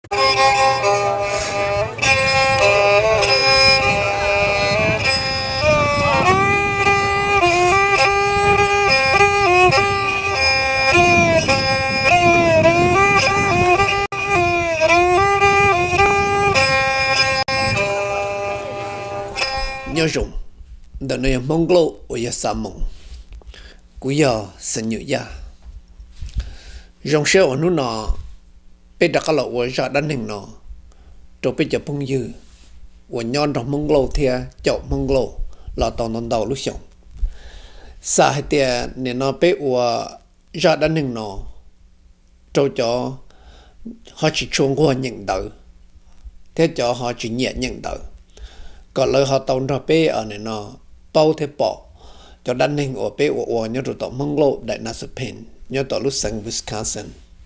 nhớ rụng đợt này mong lâu ở nhà sa mông cú giờ sinh nhật ya rong xe ở núi nọ bây giờ các lộ ở ra đánh hình nọ rồi bây giờ phong dư ở nhon trong mong lâu thia chậu mong lâu là tàu non đầu lúc sống sa hay tia nên nó bây ở ra đánh hình nọ rồi cho họ chỉ chuông qua nhận đỡ thế cho họ chỉ nhẹ nhận đỡ còn lời họ tàu ra bé ở này nó bao thế bỏ cho đan hình ở bé ở nhớ rồi tàu mong lộ đại Nassau nhớ tàu lúc sang Wisconsin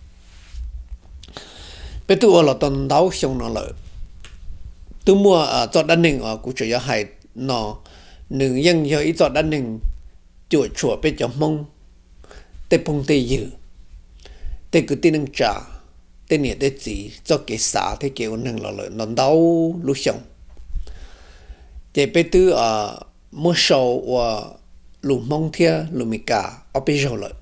bé tu ở là tàu đào xong nó lợi tu mua cho đan hình ở cũng chỉ có hai nó nữ dân cho ít cho đan hình chuột chuột bé cho mong tê phong tê dữ tê cứ tin năng trả tê nhiệt tê gì cho cái xã thế kiểu năng là lợi nó đau lúc xong để bây tư ở mua sầu và lù mông thia lù mì cả ở bây giờ lợi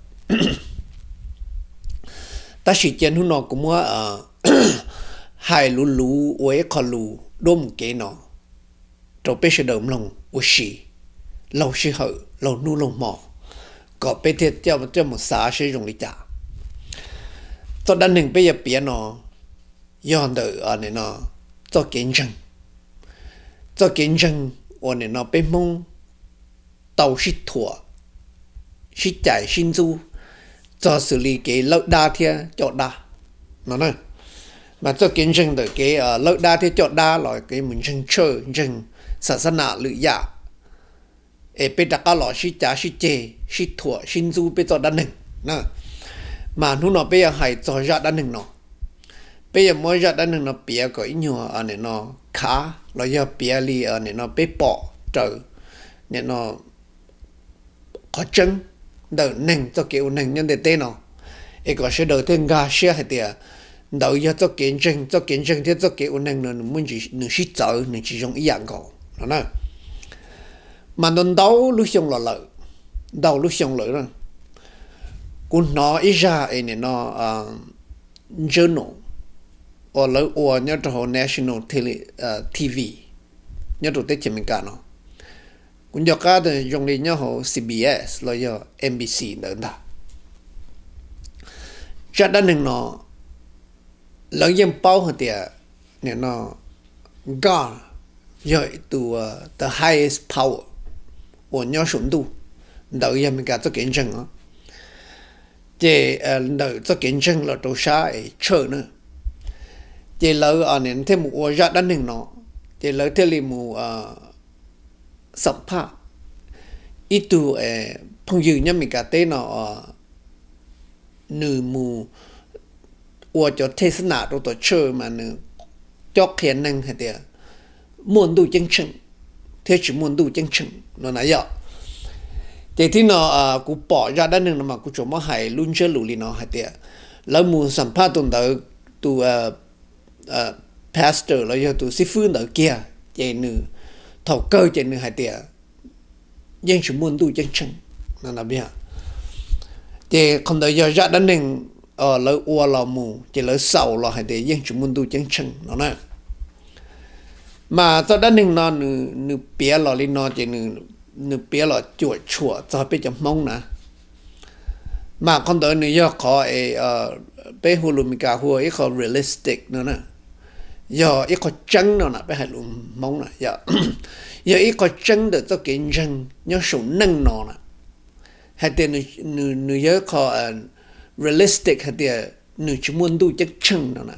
ta chỉ chân hôm nọ cũng mua hai lù lù với con lù đôm cái nọ rồi bây giờ đầm lòng với xì lâu xì hở lâu nu lâu mỏ có bây giờ cho một xã sẽ dùng lý trả cho đàn hình bây giờ biển nọ dọn đỡ ở này nọ cho kiến chân cho kiến chân ở này nó bên mông tàu xịt thua xịt chạy xin du cho xử lý cái lợi đa thia chọn đa nó nè mà cho kiến chân được cái lợi đa thia chọn đa là cái mình chân chơi chân sản xuất nạ lựa dạ ở bên đặc cả lọ xịt chạy xịt chê xịt thua xin du bên cho đan hình nè mà nó bây giờ hay cho ra đan hình nó bây giờ mới ra đan hình nó bịa có ít nhiều ở này nó khá là do bia li ở này nó bị bỏ trời này nó có chân đỡ nền cho kiểu nền nhân để tên nó ấy có sẽ đỡ thêm gà xe hay tiệt đỡ cho kiến chân thế cho kiểu nền nó muốn chỉ nó xí chở nó chỉ dùng ý dạng cổ nó nè mà nó đau lúc xong là lợi đau lúc xong lợi rồi cũng nó ít ra ấy này nó journal ở lỡ ở nhớ trong National TV nhớ trong tết mình cả nó cũng do cả từ dùng đi nhớ hồ CBS rồi do NBC nữa đó cho nên nó lỡ dân bao hơn tiệt nên nó God rồi từ the highest power ở nhớ sủng tu đợi dân mình cả cho kiến chân đó thì đợi cho kiến chân là đồ xa chơi nữa chỉ lỡ ở nên thêm một ra đan hình nó chỉ lỡ thêm li một sập phá ít tu phong dư nhá mình cả tên nó nửa mù ở cho thế nào đó tổ chơi mà nửa cho khả năng hay tiệt muốn đủ chân chân thế chỉ muốn đủ chân chân nó nãy giờ thì nó cũng bỏ ra đan hình nó mà cũng chỗ mà hay luôn chơi lù li nó hay tiệt lỡ mù sập phá tuần tới tu pastor là do tụi sĩ phương ở kia chạy nữ thầu cơ chạy nữ hai tiệt dân chỉ muốn tu chân chân là biết thì không đợi giờ ra đánh hình ở lỡ ua lò mù chỉ lỡ sầu là hai tiệt dân chỉ muốn tu chân chân nó nè mà cho đánh hình nó nữ bía lò lên nó chỉ nữ bía lò chuột chuột cho biết chấm mông nè mà không đợi nữ do có bé hồ lùm cả hồ ấy có realistic nữa nè giờ ít có chân nào nè bé hai lùm mông nè giờ ít có chân được cho kiến chân nhớ số nâng nó nè hai tiền nữ nhớ có realistic hai tiền nữ chỉ muốn tu chất chân nào nè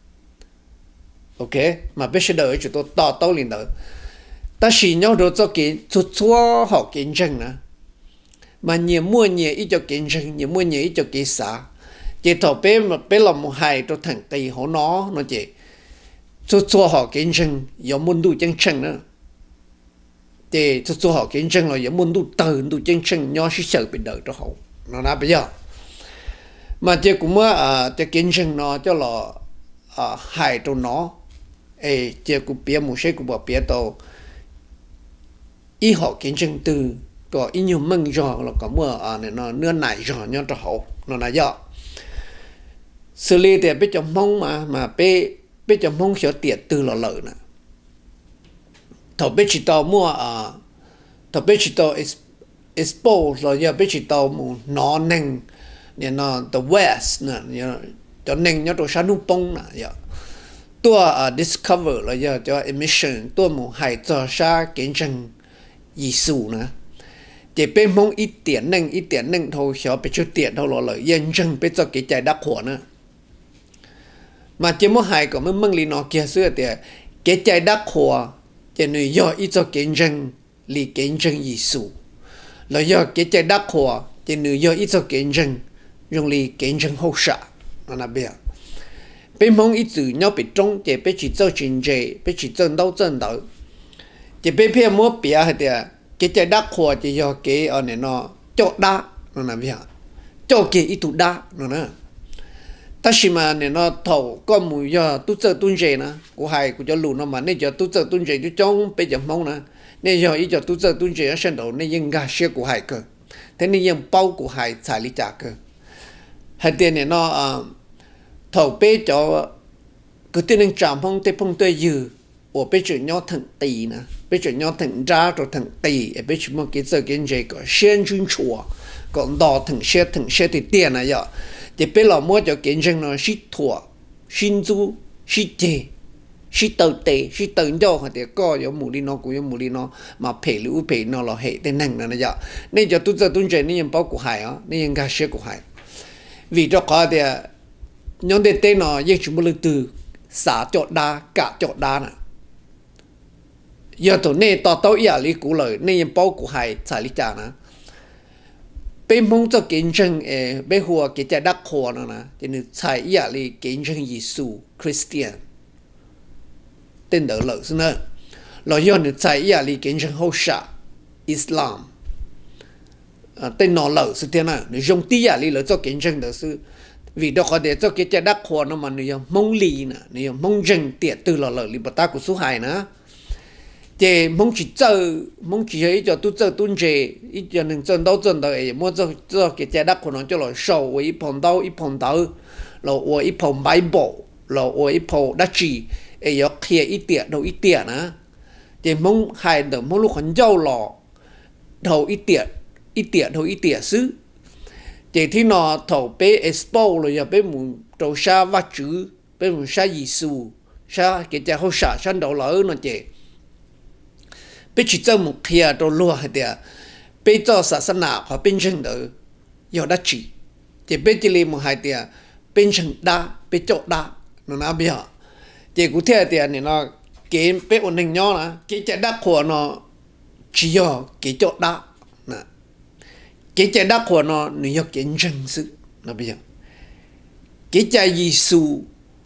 ok mà bé sẽ đợi chúng tôi to lên đợi ta chỉ nhớ được cho kiến cho họ kiến chân nè mà nhiều mua nhiều ít cho kiến chân nhiều mua nhiều ít cho kiến xã chỉ thọ bé mà bé làm một hai cho thằng cây họ nó chỉ cho họ kiến chân có muốn tu chân chân nữa thì cho họ kiến chân là có muốn tu chân chân nhau sẽ sợ bị đợi cho họ nó là bây giờ mà chỉ cũng mới cho kiến chân nó cho là hại trong nó chỉ của bia một số của bỏ bia tàu ý họ kiến chân từ có ý nhiều mừng rồi là có mưa này nó nửa nải rồi nhau cho hậu nó là do xử lý thì biết trong mong mà biết trong mong sẽ tiệt từ là lợi nè thầu biết chỉ tàu mua thầu biết chỉ tàu expose rồi giờ biết chỉ tàu mua nó nengเนี่ยเนาะ the west นะเนี่ยจะเน่งเนี่ยตัวชานุปงนะเนี่ยตัวdiscover แล้วเนี่ยจะ emission ตัวหมู่หายจะชาเก่งจังยิสูนะจะเป็นมองอีเตียนหนึ่งเท่าเสียไปชุดเตียนเท่าเลยยังจังไปจะเกใจดักหัวนะมาจะมั่วหายก็ไม่มึงลีนอเกียเสื้อเตียเกใจดักหัวจะหนุ่ยย่ออีจะเก่งจังลีเก่งจังยิสูแล้วย่อเกใจดักหัวจะหนุ่ยย่ออีจะเก่งจัง用嚟見證好實，我那邊，俾蒙一直要被中，就俾去做經濟，俾去掙到，就俾片莫別係啲，佢就打貨就要佢按呢喏做打，我那邊，做佢一度打，我那，但是嘛呢喏頭個唔要都做東西呢，我係佢就路呢嘛，你就都做東西就將俾就蒙呢，你要一就都做東西要先到，你應該學我係個，但你應包我係財力價個。hay tiền này nó thầu bê cho cứ tiền năng trạm phong tê phong tê dư ở bê chuyện nhau thằng tì nè bê chuyện nhau thằng ra rồi thằng tì ở bê chuyện một cái giờ cái gì có xuyên chuyên chùa còn đò thằng xe thì tiền này vậy thì bê là mua cho cái gì nó xí thua xin du xí chê xí tàu tê xí tàu nhau hay thì có有mù đi nó cũng有mù đi nó mà phê lũ phê nó là hệ tên năng này vậy nên cho tôi giờ tôi chơi nên bao của hải á nên gà xe của hải vì cho có thì nhóm đề tên nó dân chúng một từ xã chọt đa cả chọt đa nè giờ tụi này tao tao ý lý cũ lời nên bao của hai xài lý trả nè bên mong cho kiến chân bên hùa cái trái đắc hồ nó nè cho nên xài ý lý kiến chân Giêsu Christian tên đỡ lợi xin ơi rồi giờ nên xài ý lý kiến chân hậu xã Islam tên nó lỡ sự thế nào nếu dùng tí à lý lỡ cho kiến chân đó sự vì đó có thể cho cái trái đất hoa nó mà nếu mong lì nè nếu mong rừng tiệt từ lỡ lỡ lý bát ta của số 2 nữa thì mong chỉ ấy cho tôi chơi tuân chế ít cho nên chân đâu ấy mua cho cái trái đất của nó cho là sầu ít phong đâu rồi ít phong Bible rồi ít phong đất chỉ ấy có kia ít tiệt đâu ít tiệt nữa thì mong hai đứa mong lúc hắn giàu lọ đầu ít tiệt xứ thì khi nó thầu bé expo rồi giờ bé muốn trâu sa vắt chữ bé muốn sa Giêsu sa cái cha hậu sa san đầu lỡ nó chị bé chỉ cho một kia trâu lúa hay tiệt bé cho sa san nạ họ bên chân đó giờ đất chỉ thì bé chỉ lấy một hai tiệt bên chân đá bé chọt đá nó nào bây giờ thì cụ thể tiệt này nó cái bé ổn định nhau là cái cha đất của nó chỉ giờ cái chọt đá cái trái đất của nó có kiến chân sự nó bây giờ cái trái Giêsu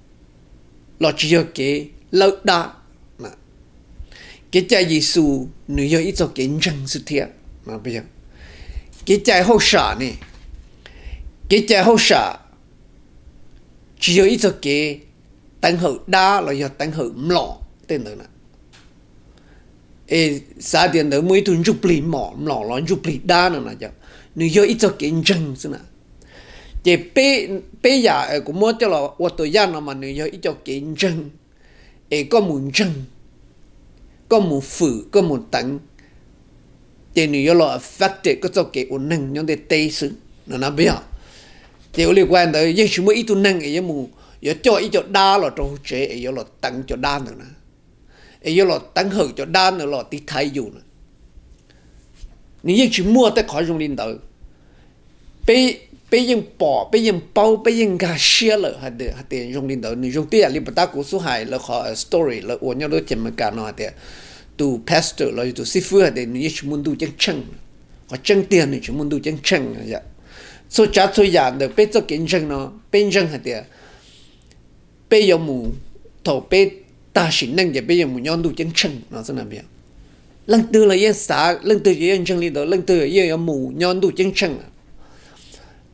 là chỉ có cái lợi đa cái trái Giêsu nó có ít cho kiến chân sự thiệt nó bây giờ cái trái hậu xã này cái trái hậu xã chỉ có ít cho cái tăng hậu đa là do tăng hậu lọ tên đó nè xã điện đó mới tuân chụp lì mỏ lọ là chụp lì đa nữa nè nếu có ít cho kiến chân thế nào, thì bây giờ cũng muốn cho là ở tuổi già nó mà nếu có ít cho kiến chân, có muốn chân, có muốn phử, có muốn tặng, thì nếu có là affected có cho cái ổn định những cái tê sự nó nằm bây giờ, thì ở liên quan tới những chúng mới ít tu năng ấy muốn, cho ít cho đa là trâu chế, ấy là tặng cho đa nữa nè, ấy là tặng hở cho đa nữa là tí thay dù nữa. Nếu chỉ mua tới khỏi dùng linh tử, bây giờ bỏ, bây giờ bao, bây giờ gà xe lợ hạt tiền dùng linh tử, nếu dùng tiền linh bát của số 2 là khỏi story là uốn nhau đôi chân mà cả nó hạt tiền, tu pastor là tu sư phụ hạt tiền, nếu chỉ muốn tu chân chân, có chân tiền thì chỉ muốn tu chân chân vậy. Số trả số giả được bây giờ kiến chân nó, bên chân hạt tiền, bây giờ mù thầu bây ta xin năng vậy bây giờ mù nhau tu chân chân nó sẽ làm gì? Lần từ là yên xã, lần từ yên chân đi đó, lần từ yên mù nhon đủ chân chân,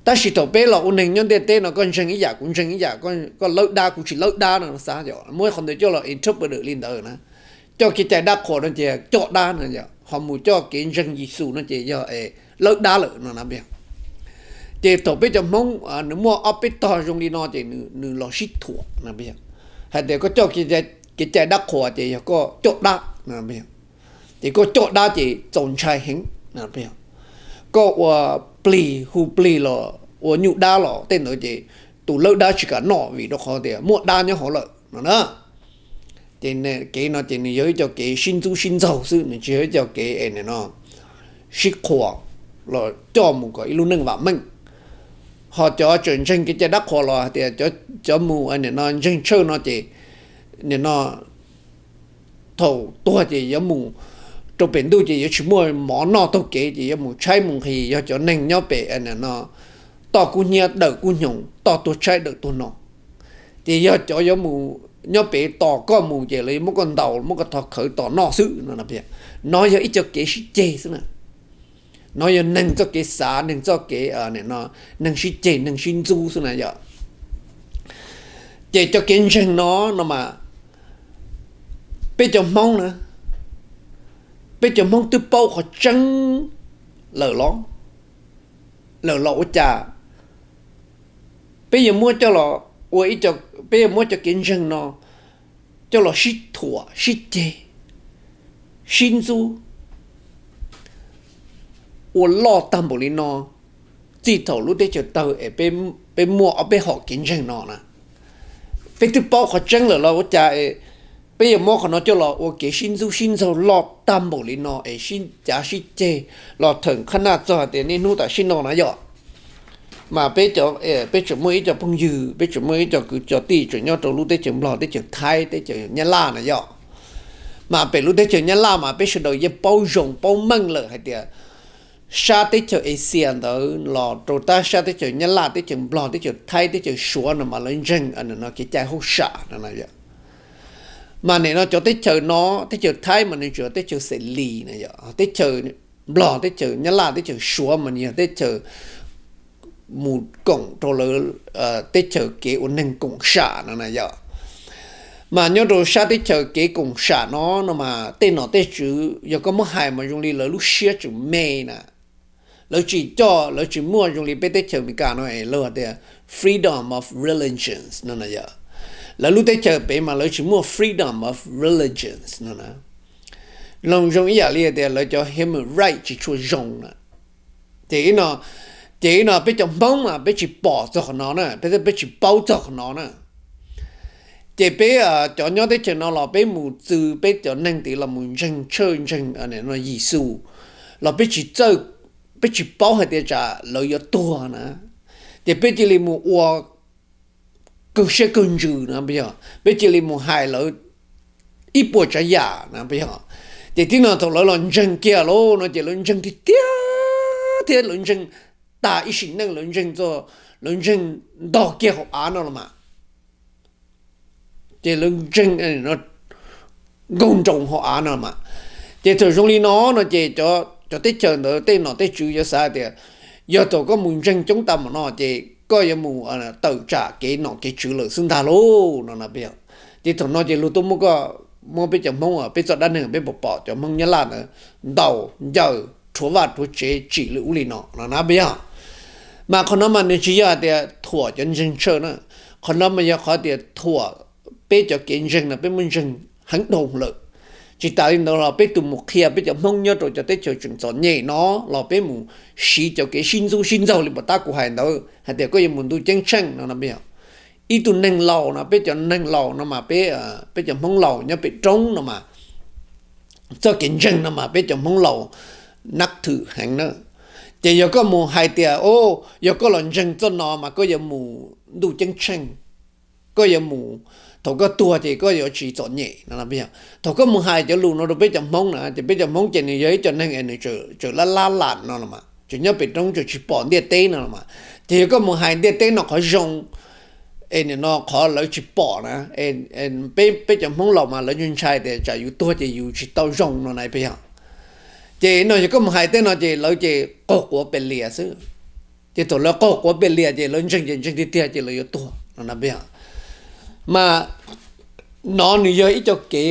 ta chỉ thầu bé là ôn hình nhân tế nó con chân ý giả cũng chân ý giả con lợi đa cũng chỉ lợi đa nó sao vậy mỗi con để cho là interpret được liên đời nữa cho cái trái đa khổ nó chỉ cho đa nữa vậy họ muốn cho cái chân Giêsu nó chỉ cho lợi đa lợi nó làm việc chỉ thầu bé cho mong nếu mua áp bé to trong đi nó chỉ nửa lo shit thua làm việc hay để có cho cái trái đa khổ chỉ có cho đa làm việc chỉ có cho đa chỉ trồng trái hình làm việc có pli hu pli lo nhu đa lo tên nói gì tụ lợi đa chỉ cả nọ vì nó khó thì mua đa nhá họ lợi mà nữa thì này cái nó chỉ nhớ cho cái sinh giàu sự này chỉ nhớ cho cái này nó sức khỏe rồi cho một cái luôn nâng vào mình họ cho chuyển trên cái trái đất họ lo thì cho một anh này nó trên chơi nó chỉ này nó thầu tua chỉ giống một trong biển đôi chỉ chỉ mua món nọ tôi kể chỉ giống một trái mùng thì cho nên nhau bể anh này nó tao cũng nhớ đỡ cũng nhung tao tôi trái đỡ tôi nọ thì giờ cho giống một nhớ bể tao có một chỉ lấy một con đầu một con thọ khởi tao nọ sự nó là vậy nói giờ ít cho cái sĩ chê xí nè nói giờ nâng cho cái xã nâng cho cái này nó nâng sĩ chê nâng xin du xí nè giờ chê cho cái chân nó mà bây giờ mong nữa bây giờ mong tôi bao họ trắng lỡ lõ trà bây giờ mua cho lọ ôi cho bây giờ mua cho kiến rừng nó cho lọ xít thua xít chê xin du ôi lo tâm bổ lý nó chỉ thầu lúc đấy cho tao ở bên mua ở bên họ kiến rừng nó nè bây tôi bao họ trắng lỡ trà bây giờ mua nó cho lọ ôi cái xin du lo tâm bổ lý nó xin giá xít chê lọ thằng khăn nào cho tiền nên nuôi tại xin nó nãy giờ mà bây giờ mới cho phong dư bây giờ mới cho cứ cho ti chuyển nhau trong lúc đấy chừng lò đấy chừng thay đấy chừng nhân la này vậy mà bây lúc đấy chừng nhân la mà bây giờ đời bao rộng bao măng lợi hay tiệt sa đấy chừng Asian đó lò trâu ta sa đấy chừng nhân la đấy chừng lò đấy chừng thay đấy chừng xóa nó mà lên rừng anh nó cái trái hút xả nó này vậy mà này nó cho tới chờ nó tới chờ thay mà này cho tới chờ sẽ lì này vậy tới chờ lò tới chờ nhân la tới chờ xóa mà nhiều tới chờ một cổng trò lỡ tết chờ kế ổn định cổng xả nó này giờ mà nhớ rồi sao tết chờ kế cổng xả nó mà tên nó tết chữ giờ có một hai mà dùng đi lỡ lúc xưa chữ mê nè lỡ chỉ mua dùng đi tết chờ mình cả nó ấy lỡ thì freedom of religions nó này giờ lỡ lúc tết chờ bé mà lỡ chỉ mua freedom of religions nó nè lòng dùng ý là thì lỡ cho human right chỉ cho dùng nè thì nó chỉ nó bây giờ mong mà bây giờ bỏ cho nó nè bây giờ bao cho nó nè chỉ bây cho nhớ tới chuyện nó là bây mù từ bây giờ năng thì là mù chân chơi chân anh này nó Giêsu là bây giờ chơi bây giờ bao hết để trả lợi cho tua nè thì bây giờ là mù qua cứ sẽ cần trừ nè bây giờ là mù hại lợi ít bộ trả giả nè bây giờ thì tí nào thằng lợi lần chân kia lô nó chỉ lần chân thì tiếc lần chân ta ý sinh năng luận chân đo kia học án nó mà thì luận chân nó công trọng họ án nó mà thì thời trong lý nó chỉ cho tết chờ nữa tên nó tết chữ cho sao thì giờ tôi có muốn chân chúng ta mà nó chỉ có những mù tự trả cái nó cái chữ lợi xưng ta lô nó là biết thì thằng nó chỉ lưu tôi mua bây giờ mong bây giờ đã nửa bây bỏ cho mong nhớ là đầu giờ chúa vật chúa chế chỉ lưu lý nó là biết mà con nó mà nên chỉ là để thua cho dân chơi nữa con nó mà giờ khó để thua bây giờ cái dân là bây mình dân hành động lực chỉ tại vì nó là bây tụi một kia bây giờ mong nhớ rồi cho tới chơi chuyện trò nhẹ nó là bây mình xí cho cái xin giàu thì bọn ta cũng hay đâu hay để có gì muốn tu chân chân nó là bây giờ ít tụi nâng lầu nó bây giờ nâng lầu nó mà bây giờ mong lầu nhớ bị trống nó mà cho cái dân nó mà bây giờ mong lầu nắc thử hành nữa chỉ có mù hai tia giờ có lần chân cho nó mà có giờ mù đủ chân chân có giờ mù thầu có tua thì có giờ chỉ chọn nhẹ nó làm việc thầu có mù hai cho luôn nó được biết chậm mông nè thì biết chậm mông trên này giấy cho nên anh này chờ la lạt nó là mà chỉ nhớ bị trong chỉ bỏ địa tế nó là mà thì có mù hai địa tế nó khó dùng anh nó khó lấy chỉ bỏ nè anh biết chậm mông lầu mà lấy nhân trai thì trả yếu tua thì yếu chỉ tao dùng nó này bây giờ chỉ nó chỉ có một hai tên nó chỉ lấy chỉ cột của bên lìa xứ chỉ tổ là có của bên lìa chỉ lớn chân thì tiền chỉ là yếu tổ nó là bây mà nó như vậy cho cái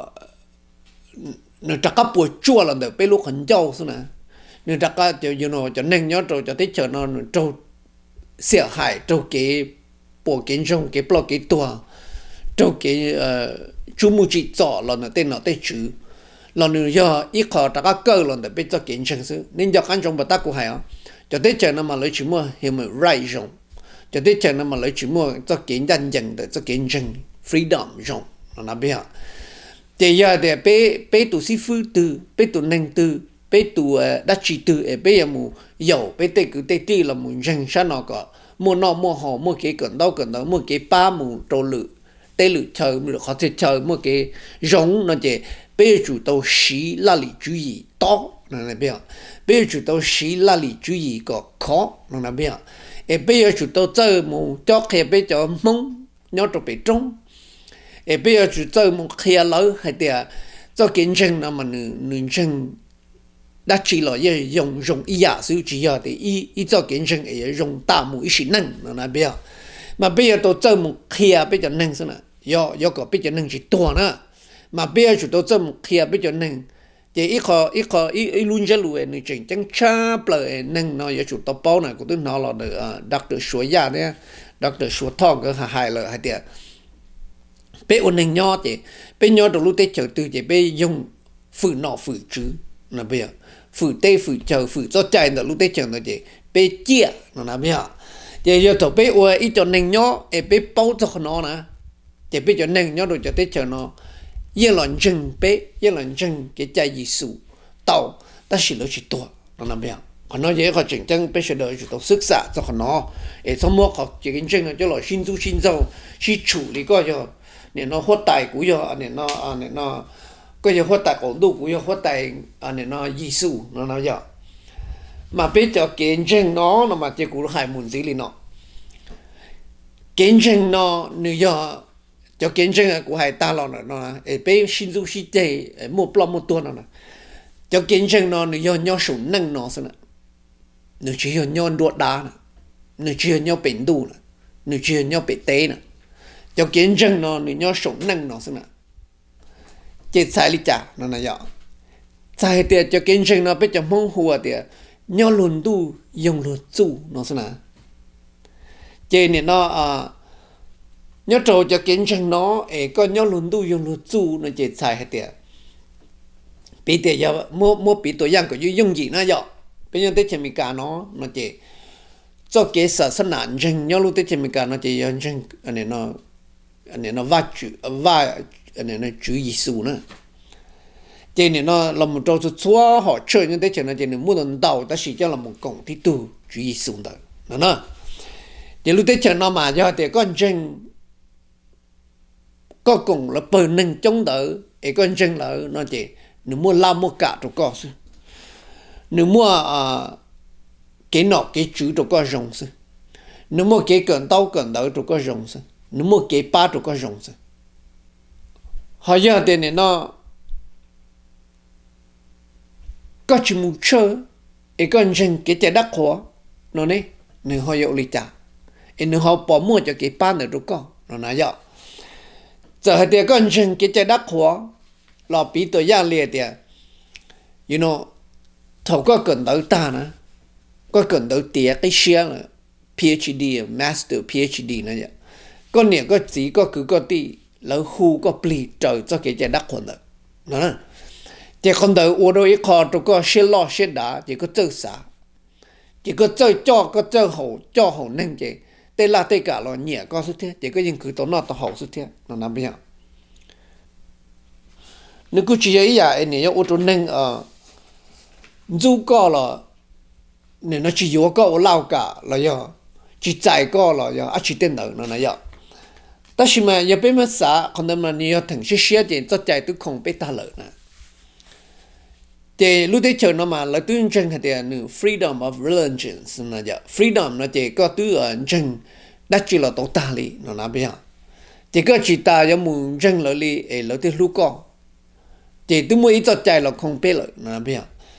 nó chắc các buổi chua là được bên lúc hắn châu xí nè nó chắc các cho nên nhớ rồi cho tới chờ nó trâu xỉa hại trâu cái bộ kiến trong cái blog cái tua trâu cái chú mu chỉ rõ là nó tên nó tên chữ là nó do ít khó chắc các cơ là được bên cho kiến trong xí nên cho khán trong bát tác của hay á cho tới chờ nó mà lấy chữ mua hiểu mà right rộng cho tới chờ nó mà lấy chữ mua cho kiến nhân dân để cho kiến dân freedom rộng nó bây giờ thì giờ để bé tụ sĩ phu từ bé tụ năng từ bé tụ đắc chỉ từ bé giờ mu giàu bé tê cứ tê tê là mu dân sao nó có mua nọ mua họ mua cái cần đâu mua cái ba mu trâu lử tê lử chờ mu họ sẽ chờ mua cái rong nó chỉ bé chủ đầu xí là lý chú ý to nó là bây giờ bé chủ đầu xí là lý chú ý có khó nó là bây giờ bé giờ chủ đầu chơi mu cho cái bé cho mông nhớ cho bé trống bây giờ chủ chơi một kia lỡ hay là cho kiến chân là mà nữ chân đã chỉ là dùng ý giả sử chỉ là để ý cho kiến chân ấy dùng ta một ý năng là bây giờ mà bây giờ tôi chơi một kia bây giờ năng thế nào do có bây giờ năng chỉ to nữa mà bây giờ chủ tôi chơi một kia bây giờ năng thì ít luôn cho lùi nữ chân chẳng cha bờ năng nó giờ chủ tôi bao này của tôi nó là được đặc được số giá đấy đặc được số thong cái hại lợi hay tiệt bé ôn hình nhỏ thì bé nhỏ đầu lúc tết chờ từ thì bé dùng phử nọ phử chứ là bây giờ phử tê phử chờ phử cho chạy đầu lúc tết chờ nó thì bé chia nó là bây giờ thì giờ thầu bé ôn ít cho nền nhỏ bé bao cho nó nè thì bé cho nền nhỏ rồi cho tết chờ nó yên lặng chân bé yên lặng chân cái chạy gì sụ tàu ta chỉ lo chỉ to nó là bây giờ còn nó dễ họ chỉnh chân bé sẽ đợi chúng sức xạ cho nó để xong mua họ chỉ cái chân cho nó xin dâu xin chủ lý coi cho nên nó hốt tài của yo nên nó cái hốt tài cổ đủ của yo hốt tài nên nó Giêsu nó nói vậy mà biết cho kiến chân nó mà chỉ của hai muốn gì liền nó kiến chân nó như yo cho kiến chân của hai ta lo nó bé xin du si tê một tuần nó cho kiến chân nó như yo nhau sủng năng nó xem nó chỉ yo nhau đuột đá nó chỉ yo nhau bệnh đủ nó chỉ yo nhau bị té nè cho kiến chân nó nhớ sống năng nó xem nào chết sai lý trả nó là vậy sai thì cho kiến chân nó biết cho mong hùa thì nhớ luôn tu dùng luật chủ nó xem nào chết này nó nhớ trâu cho kiến chân nó có nhớ luôn tu dùng luật chủ nó chết sai hết tiệt bị tiệt giờ mua bịตัวอย่างก็dùng gì nó vậy bây giờ tới mình cả nó chết cho cái sở sinh nạn chân nhớ lúc tới mình cả nó chết chân anh này nó anh này nó va anh này nó chủ Giêsu nữa, cho nên nó làm một trò xóa họ chơi như thế cho nên nó muốn làm đầu, ta chỉ cho làm một công ty tu chủ Giêsu đó, nó, thì lúc đấy cho nó mà cho thì con chân có cùng là bờ nâng chống đỡ, con chân là nó chỉ nó mua làm một cả cho con sư, nó mua cái nọ cái chữ cho con rồng sư, nó mua cái cẩn đỡ cho con rồng sư. nó mua cái ba chỗ có rộng rồi họ giờ thì nó có chỉ một chơi cái con rừng cái trái đất khó nó này nếu họ yêu lý trả nếu họ bỏ mua cho cái ba nữa có nó nói vậy giờ thì con rừng cái trái đất khó là bị tôi gia liệt thì you know thầu có cần tới ta nữa có cần tới tiền cái xe PhD master PhD này vậy con này có chỉ có cứ có tí lỡ khu có bì trời cho cái trái đất hơn đó thì con đời ở đâu khó tôi có xe lo xe đá chỉ có chơi xả chỉ có chơi cho có chơi hậu nên chỉ đây là tất cả là nhẹ có xuất thế chỉ có những cứ tao nó tao hậu xuất thế nó làm bây giờ nếu cứ chỉ ấy vậy này ở chỗ nên dù có là nên nó chỉ có ở lao cả là do chỉ chạy có là do chỉ tên nữa nó là do但是嘛，也别么啥，可能嘛你要腾些时间做在都空被打了呢。thì lúc đấy chờ nó mà là tuyên truyền hay là freedom of religions nó giờ freedom nó chỉ có tuyên truyền đã chỉ là tổ ta li nó làm bây giờ chỉ có chỉ ta giống muốn truyền lại li ở lại từ lúc con thì tôi mới cho chạy là không biết rồi nó bây giờ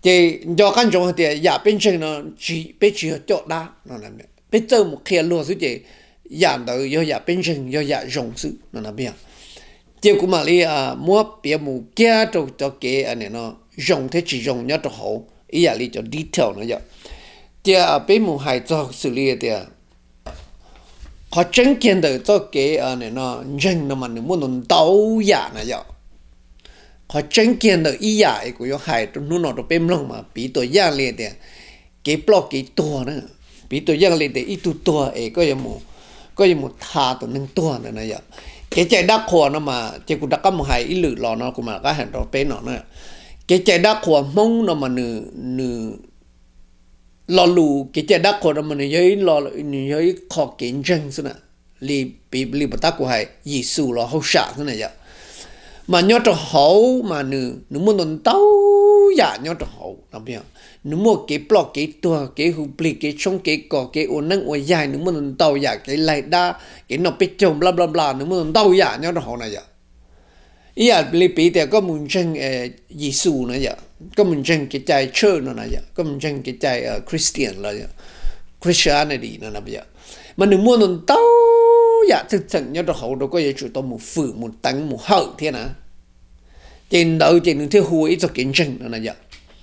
thì do căn trong thì giả bên trên nó chỉ bên chỉ cho đá nó là bên trên một kia luôn chứ thì giảm tới do giả bên trên do giả rộng sự nó là biết thì cũng mà đi mua bia mù kia cho cái anh này nó rộng thế chỉ rộng nhất cho hậu ý là đi cho detail nó vậy thì bên mù hay cho xử lý thì họ chứng kiến được cho cái anh này nó rộng nó mà nó muốn nó đau giả nó vậy họ chứng kiến được ý giải của nó hay trong nó bên lòng mà bị tội giang liền thì cái block cái tua nữa bị tội giang liền thì ít tua ấy có một thà tụi nâng tua nữa này vậy cái chạy đắc khoa nó mà chỉ cũng đắc có một hai ít lử lò nó cũng mà cái hàng đó bên nó nữa cái chạy đắc khoa mông nó mà nửa lò lù cái chạy đắc khoa nó mà nửa giấy khó kiến chân thế này li bắt tắc của hai Giêsu là hậu sản thế này vậy mà nhớ cho hậu mà nửa muốn nó tao giả nhớ cho hậu làm biết nó mua cái block cái tua cái hụp lì cái trong cái cỏ cái ôn nâng ôn dài nó muốn tàu giả cái lại đa cái nó bị trồng bla bla bla nó muốn tàu giả nhớ cho hậu này vậy ý là li bị thì có muốn chân Giêsu này vậy có muốn chân cái trái church nó này vậy có muốn chân cái trái Christian là vậy Christianity nó là vậy mà nó muốn nó tàu giả thực sự nhớ cho hậu đâu có gì chủ tao một phử một tăng một hậu thế nào trên đầu trên những thứ hùi cho kiến chân nó là vậy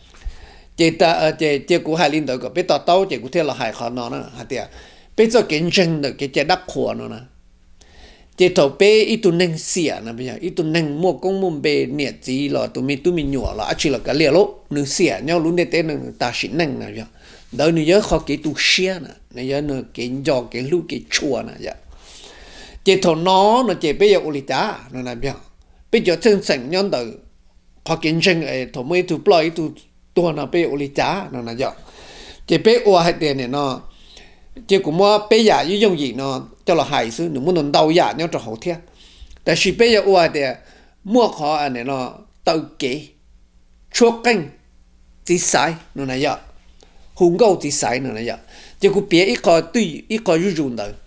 chị của hai linh đó có biết tao chị của thế là hai khó nó hả tiệt biết cho kiến chân được cái chế đắc khổ nó nè chị thầu bé ít tụi neng xỉa nè bây giờ ít tụi neng mua công mua bề nhiệt gì là tụi mình nhỏ là chỉ là cái liều lỗ nửa xỉa nhau luôn để tên nửa ta xịn neng nè vậy đó nửa nhớ khó cái tụ xỉa nè nhớ nửa cái giò cái lú cái chua nè vậy chị thầu nó chị bây giờ uli ta nó là bây giờ chân sành nhau từ khó kiến chân ấy thầu mấy tụ ploi tụ tua nó bé uli cha nó là vậy chị bé ua hai tiền này nó chị cũng mua bé giả như dùng gì nó cho là hại xứ nó muốn nó đau giả nhau cho hậu thiên tại vì bé giả ua thì mua khó anh này nó tự kỹ chuột canh chỉ sai nó là vậy hùng câu chỉ sai nó là vậy chị cũng bé ít có tùy ít có rủi ro đấy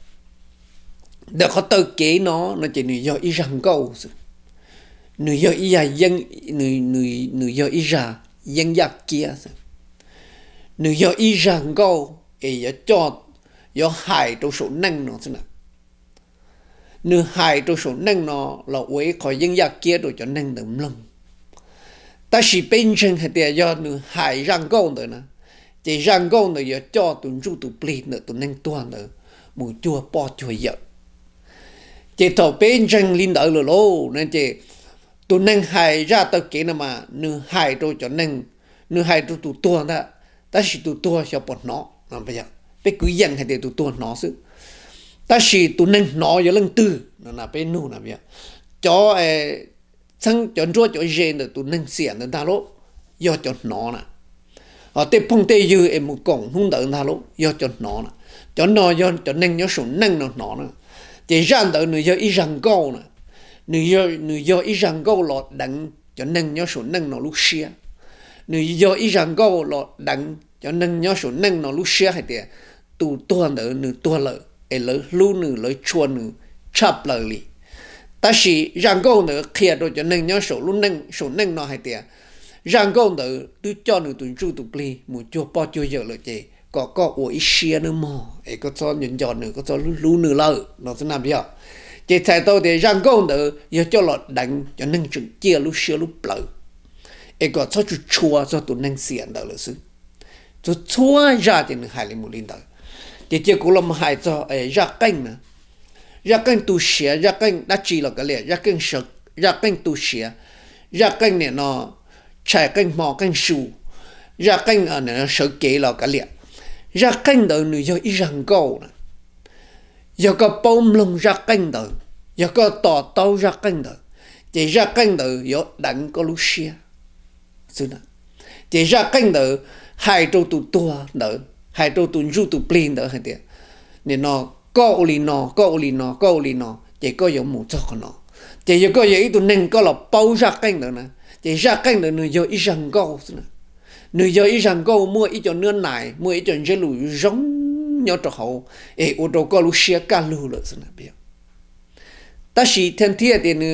để họ tự kỹ nó chỉ nửa giờ ít răng câu nửa giờ ít ra dân nửa giờ ít ra dân giặc kia nửa giờ ít răng câu ấy cho hại trong số năng nó thế nào nửa hại trong số năng nó là với khỏi dân giặc kia rồi cho năng đậm lòng ta chỉ bên trên hay là do nửa hại răng câu nữa nè chỉ răng câu nữa giờ cho tụi chú tụi plei nữa tụi năng toàn nữa mùi chua po chua giận chỉ thầu bên trên linh đỡ rồi lô nên chỉ tụi năng hại ra tao kỹ nào mà nửa hại rồi cho năng nửa hại rồi tụi tua đó ta chỉ tụi tua cho bọn nó làm bây giờ bé cứ dần hay để tụi tua nó chứ ta chỉ tụi năng nó giờ lần tư nó là bên nu là bây giờ cho sang cho chúa cho gen được tụi năng xiển được ta lố do cho nó nè ở tây phong tây dư em một cổng không đợi ta lố do cho nó nè cho nó do cho năng nhớ số năng nó nè chỉ rằng đợi người do ít rằng câu nè người do ít rằng câu lọt đặng cho năng nhớ số năng nó lúc xia người do ít rằng câu lọt đặng cho năng nhớ số năng nó lúc xia hay thì tụ tua nữa nửa tua lợ ấy lỡ lu nửa lỡ chua nửa chập lợ li ta chỉ rằng câu nữa kia rồi cho năng nhớ số lúc năng số năng nó hay thì rằng câu nữa tôi cho nửa tụi chú tụi li một chua po chua giờ lợ chị có ủi xia nữa mà ấy có cho nhận chọn nữa có cho lu nửa lợ nó sẽ làm gì ạ chỉ thay tôi thì rằng câu nữa giờ cho lọt đánh cho năng chừng chia lúc xia lúc lợ ấy có cho chú chua cho tụi năng xiển đó là sự cho chua ra thì hai mươi một linh đó thì chỉ cũng làm hai cho ra canh nè ra canh tu sửa ra canh đã chỉ là cái lẽ ra canh sực ra canh tu sửa ra canh này nó chạy canh mò canh sù ra canh ở này nó sợ kỹ là cái lẽ ra canh đó người do ít răng câu nè giờ có bông lông ra canh đó giờ có tỏ tàu ra canh đó chỉ ra canh đó giờ đánh có lúc xia xưa nè chỉ ra canh đó hai trâu tụ tua đỡ hai trâu tụ ru tụ plin đỡ hay tiệt nên nó có uli nó chỉ có giống một cho con nó chỉ có vậy tụ nên có là bao ra canh đỡ nè chỉ ra canh đỡ người giờ ít răng câu nè người giờ ít răng câu mua ít cho nưa nải mua ít cho dễ lùi giống nhau cho hậu ô tô có lúc xia cá lù rồi nè biết ta chỉ thiên thiệt thì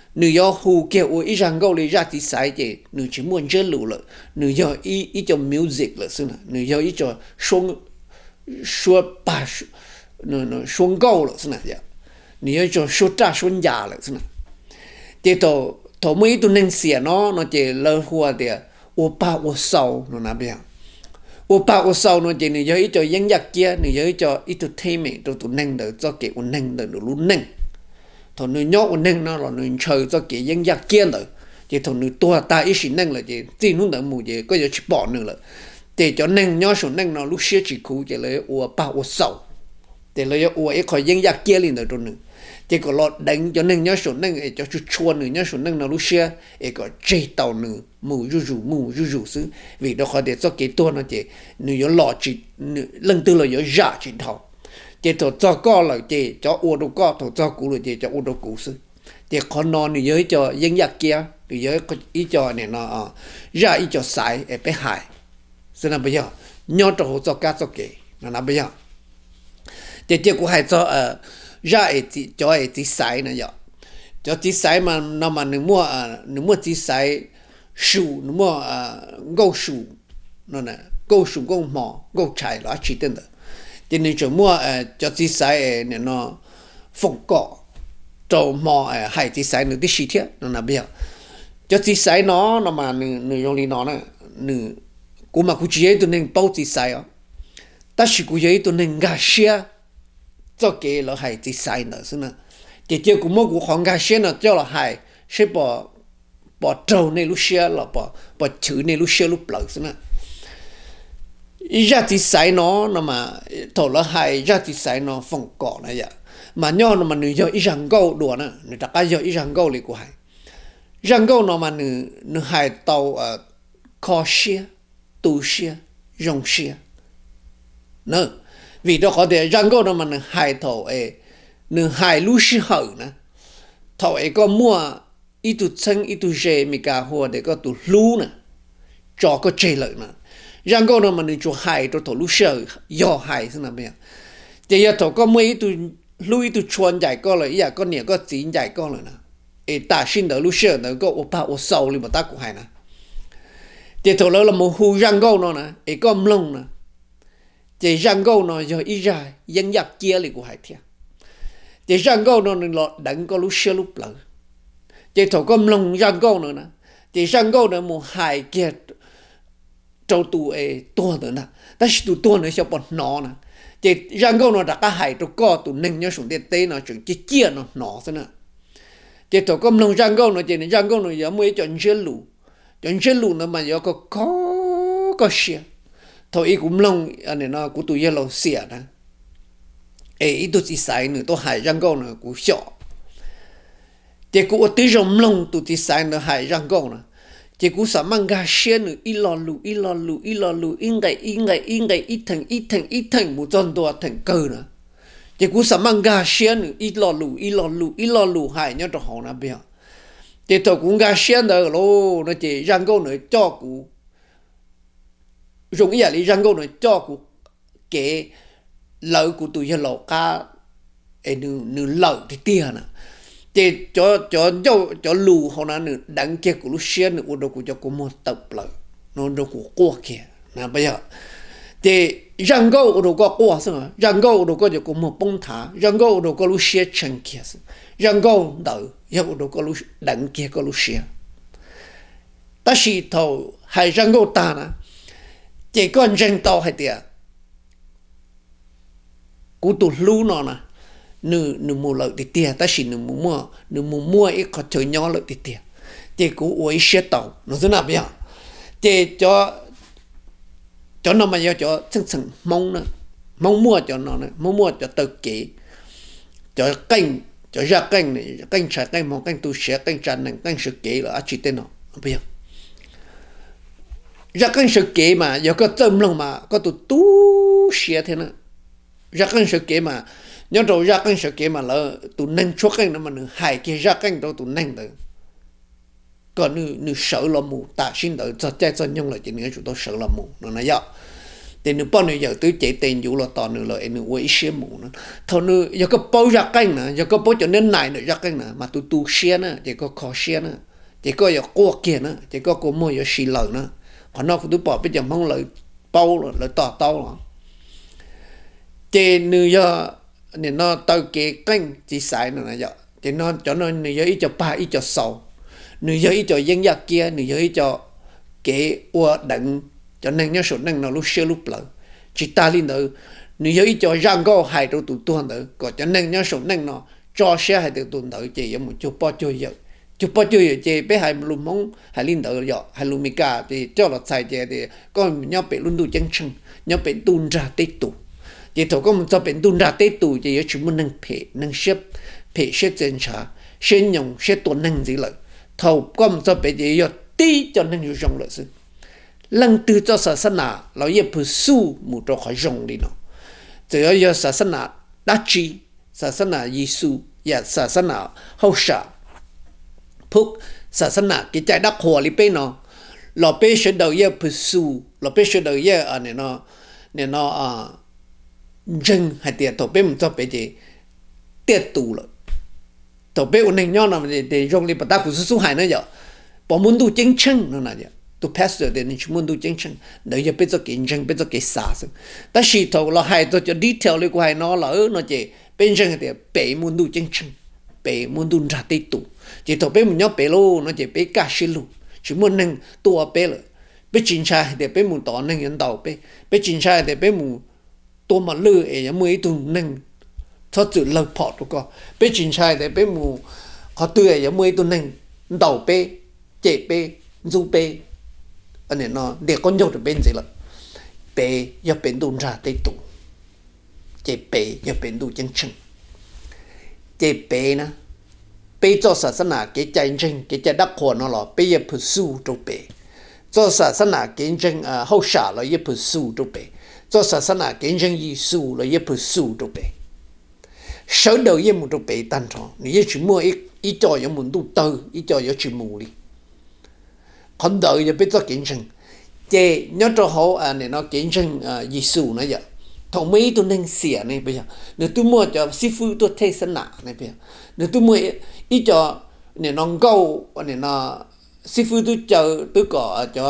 nữ do hù kia ủa ít rằng câu lấy ra thì sai chứ nữ chỉ muốn chơi lụ了nữ do ít cho music了是呢nữ do ít cho说把说够了是呢呀nữ do cho说炸说假了是呢这头每都能写nó chỉ lơ hoa thì 我把我烧nó那边我把我烧nó chỉ nữ do ít cho dân giặc kia nữ do ít cho ít thay mẹ tôi tụi nâng được cho cái uốn nâng được luôn nâng thằng nữ nhóc uốn nâng nó là nữ chơi cho cái dân giặc kia được chỉ thằng nữ tua ta ít xin nâng là chỉ tin lúc nào mù chỉ có giờ chỉ bỏ nữa là để cho nâng nhóc số nâng nó lúc xưa chỉ cú chỉ lấy ua ba ua sầu để lấy ua ấy khỏi dân giặc kia liền được rồi nữa chỉ có lọt đánh cho nâng nhóc số nâng cho chút chuồn nữa nhóc số nâng nó lúc xưa ấy có chơi tàu nữa mù rú rú xứ vì đó khỏi để cho cái tua nó chỉ nữ có lọt chỉ lần tư là có giả chỉ thầu chỉ thầu cho co là chỉ cho ua đồ co thầu cho cú là chỉ cho ua đồ cú xứ chỉ còn non nữ giới cho dân giặc kia nữ giới có ý cho này nó ra ý cho sai để bị hại cho nên bây giờ nhớ cho cá cho kỹ là bây giờ thì cũng hay cho ra cho chỉ sai này giờ cho chỉ sai mà nó mà nếu mua chỉ sai sủ nếu mua gấu sủ nó nè gấu sủ gấu mỏ gấu trái là chỉ tên đó thì nếu cho mua cho chỉ sai này nó phục cọ trâu mỏ hay chỉ sai nữa đi xí thiệt nó là bây giờ cho chỉ sai nó mà nếu dùng đi nó nè nếu cú mà cú chỉ ấy tụi nên bao chỉ sai á, ta chỉ cú ấy tụi nên gà xe, cho cái là hay chỉ sai nữa xí nữa, thì chỉ cú mua cú hoàng gà xe nó cho là hay, sẽ bỏ trâu này lúc xe là bỏ chữ này lúc xe lúc lợn xí nữa, ra chỉ sai nó mà thầu là hay ra chỉ sai nó phong cỏ này vậy, mà nhau nó mà người cho ít răng câu đùa nè, người ta cái cho ít răng câu liền cú hay, răng câu nó mà người hay tàu kho xe tu xe rong xe nữa vì đó có thể răng câu đó mà nương hai thầu ấy nương hai lú sĩ hậu nè thầu ấy có mua ít tu chân ít tu dễ mi cả hoa để có tu lú nè cho có chơi lợi nè răng câu đó mà nương cho hai cho thầu lú sĩ do hai thế nào bây giờ thì giờ thầu có mấy ít tu lú ít tu chuan giải có lợi giờ có nhiều có chín giải có lợi nè ấy ta xin được lú sĩ nữa có ô ba ô sầu liền mà ta cũng hay nè thì thầu là một khu răng câu nó nè ấy có lông nè thì răng câu nó giờ ít ra dân giặc kia liền của hải thiệt thì răng câu nó lọt đánh có lúc xưa lúc lỡ thì thầu có lông răng câu nữa nè thì răng câu nó một hải kia trâu tù ấy tua nữa nè ta chỉ tua nữa cho bọn nó nè thì răng câu nó đã cả hải trâu co tù nâng nhớ xuống điện tế nó chừng chỉ chia nó thế nè thì thầu có lông răng câu nó thì răng câu nó giờ mới chọn chơi lù nó mà giờ có xe thôi ý cũng lông anh này nó cũng tụi giờ lâu xỉa nè ấy tụi chỉ sai nữa tôi hại răng câu nữa cũng sợ thì cũng ở tới rồng lông tụi chỉ sai nữa hại răng câu nè thì cũng sợ mang gà xe nữa ít lo lù ít thành một chân to thành cơ nữa thì cũng sợ mang gà xe nữa ít lo lù hại nhớ cho họ nè bây giờ thì tôi cũng gà xe nữa lô nó chỉ răng câu nữa cho cụ dùng ý là răng câu nữa cho cụ cái lợi của tụi giờ lẩu cá nửa lợi thì tiền nè thì cho lù họ nó nửa đắng kia của lúc xưa nửa đồ của cho cụ một tập lợi nó đồ của qua kia nè bây giờ thì răng câu đồ có qua sao răng câu đồ có cho cụ một bông thả răng câu đồ có lúc xưa chân kia răng câu đỡ giờ đồ có lúc đắng kia có lúc xưa ta chỉ thầu hay răng câu ta nè chỉ còn răng tàu hay tiệt cú tụt lú nó nè nửa mua lợi thì tiệt ta chỉ nửa mua ít có chơi nhỏ lợi thì tiệt thì cú uống xe tàu nó thế nào bây giờ thì cho nó mà cho sừng mong mua cho nó này mong mua cho tự kỷ cho canh cho ra canh này canh trái canh mong canh tu sẻ canh tràn này canh sự kỷ là chỉ tên nó bây giờ ra canh sự kỷ mà giờ có tâm lòng mà có tụ tu sẻ thế nào ra canh sự kỷ mà nhớ rồi ra canh sự kỷ mà là tụ nâng chuốc canh nó mà nửa hại kia ra canh đâu tụ nâng được còn nửa sợ là mù ta xin đợi cho chạy cho nhung là chỉ nửa chúng tôi sợ là mù nó nói vậy thì nữ bao giờ tôi chế tiền dụ là tỏ nữ lợi nữ quay xe mù nữa thầu nữ giờ có bao giặc canh nữa giờ có bao cho nên này nữa giặc canh nữa mà tu xe nữa chỉ có khó xe nữa chỉ có giờ qua kia nữa chỉ có cô mua giờ xì lợi nữa còn nó cũng tôi bỏ bây giờ mong lợi bao lợi tỏ tao rồi chỉ nữ giờ nên nó tao cái canh chỉ xài nữa là giờ chỉ nó cho nó nữ giờ ít cho ba ít cho sáu nữ giờ ít cho dân giặc kia nữ giờ ít cho cái qua đặng cho nên nhớ số năng nó lúc xưa lúc lỡ chỉ ta lên nữa nếu như cho răng go hai đầu tụ tuần nữa có cho nên nhớ số năng nó cho xe hai đầu tuần nữa chỉ có một chút bao nhiêu giờ chút bao nhiêu giờ chỉ bé hai lùm mông hai lên nữa giờ hai lùm mi cả thì cho là xài chỉ thì con nhớ bị luôn tu chân chân nhớ bị tuôn ra tết tụ chỉ thôi có một cho bị tuôn ra tết tụ chỉ có chúng mình năng xếp chân trả xếp nhung xếp tuần năng gì lại thầu có một cho bị gì giờ tí cho nênอยู่rong lợi sự lần từ choศาสนาเราอย่าพูดสู้หมู่ตัวขอยงดีเนาะจะ要ศาสนาดัชชีศาสนาเยซูอย่าศาสนาเฮาชาพวกศาสนากิจใจดักหัวลิเป้เนาะเราเป้เฉดอย่าพูดสู้เราเป้เฉดอย่าอันเนาะจึงให้เตียตัวเป้มันจะไปเตียตูเลยตัวเป้อุณหย้อนมันจะยงลิปตาคุสู้หายเนาะอย่าพอมุนดูจริงจังนั่นน่ะอย่าตัวpastor เดี๋ยวนี้ชุมนุมจริงจังเดี๋ยวจะไปจะกินจังไปจะกินสาสแต่สิทเราให้ตัวจะ detail เลยกูให้น้อเราnó chỉเป็นจังเดี๋ยวไปมุนดูจริงจังไปมุนดูราติตุchỉตัวไปมุนย่อไปโลnó chỉไปกาชิลูชุมนุมตัวไปเลยไปจินชาเดี๋ยวไปมุนต่อหนึ่งยันเดาไปจินชาเดี๋ยวไปมุนตัวมาเลือยังมือตัวหนึ่งถ้าจุดเลิกพอตัวก็ไปจินชาเดี๋ยวไปมุนเขาตัวยังมือตัวหนึ่งเดาไปเจ็บไปจูไปอันนี้เนาะเด็กคนโยจะเป็นสิละเปย์อย่าเป็นดูราติตุเจเปย์อย่าเป็นดูจังชังเจเปย์นะเปย์做ศาสนาเกใจจริงเกใจดักคนเนาะหรอเปย์อย่าพูดสู้ตัวเปย์做ศาสนาเกจริงเฮาชาเราอย่าพูดสู้ตัวเปย์做ศาสนาเกจริงยิสูเราอย่าพูดสู้ตัวเปย์手头也冇ตัวเปย์ตั้งท้อง你要去摸一จ่อยมันดูเตอ一จ่อย去摸哩คนเดียวจะไป做見證，即係一做好你那見證耶穌那樣，同每都能寫呢邊，你都冇就師傅都睇身哪那邊，你都冇一做你能夠你那師傅都就都個就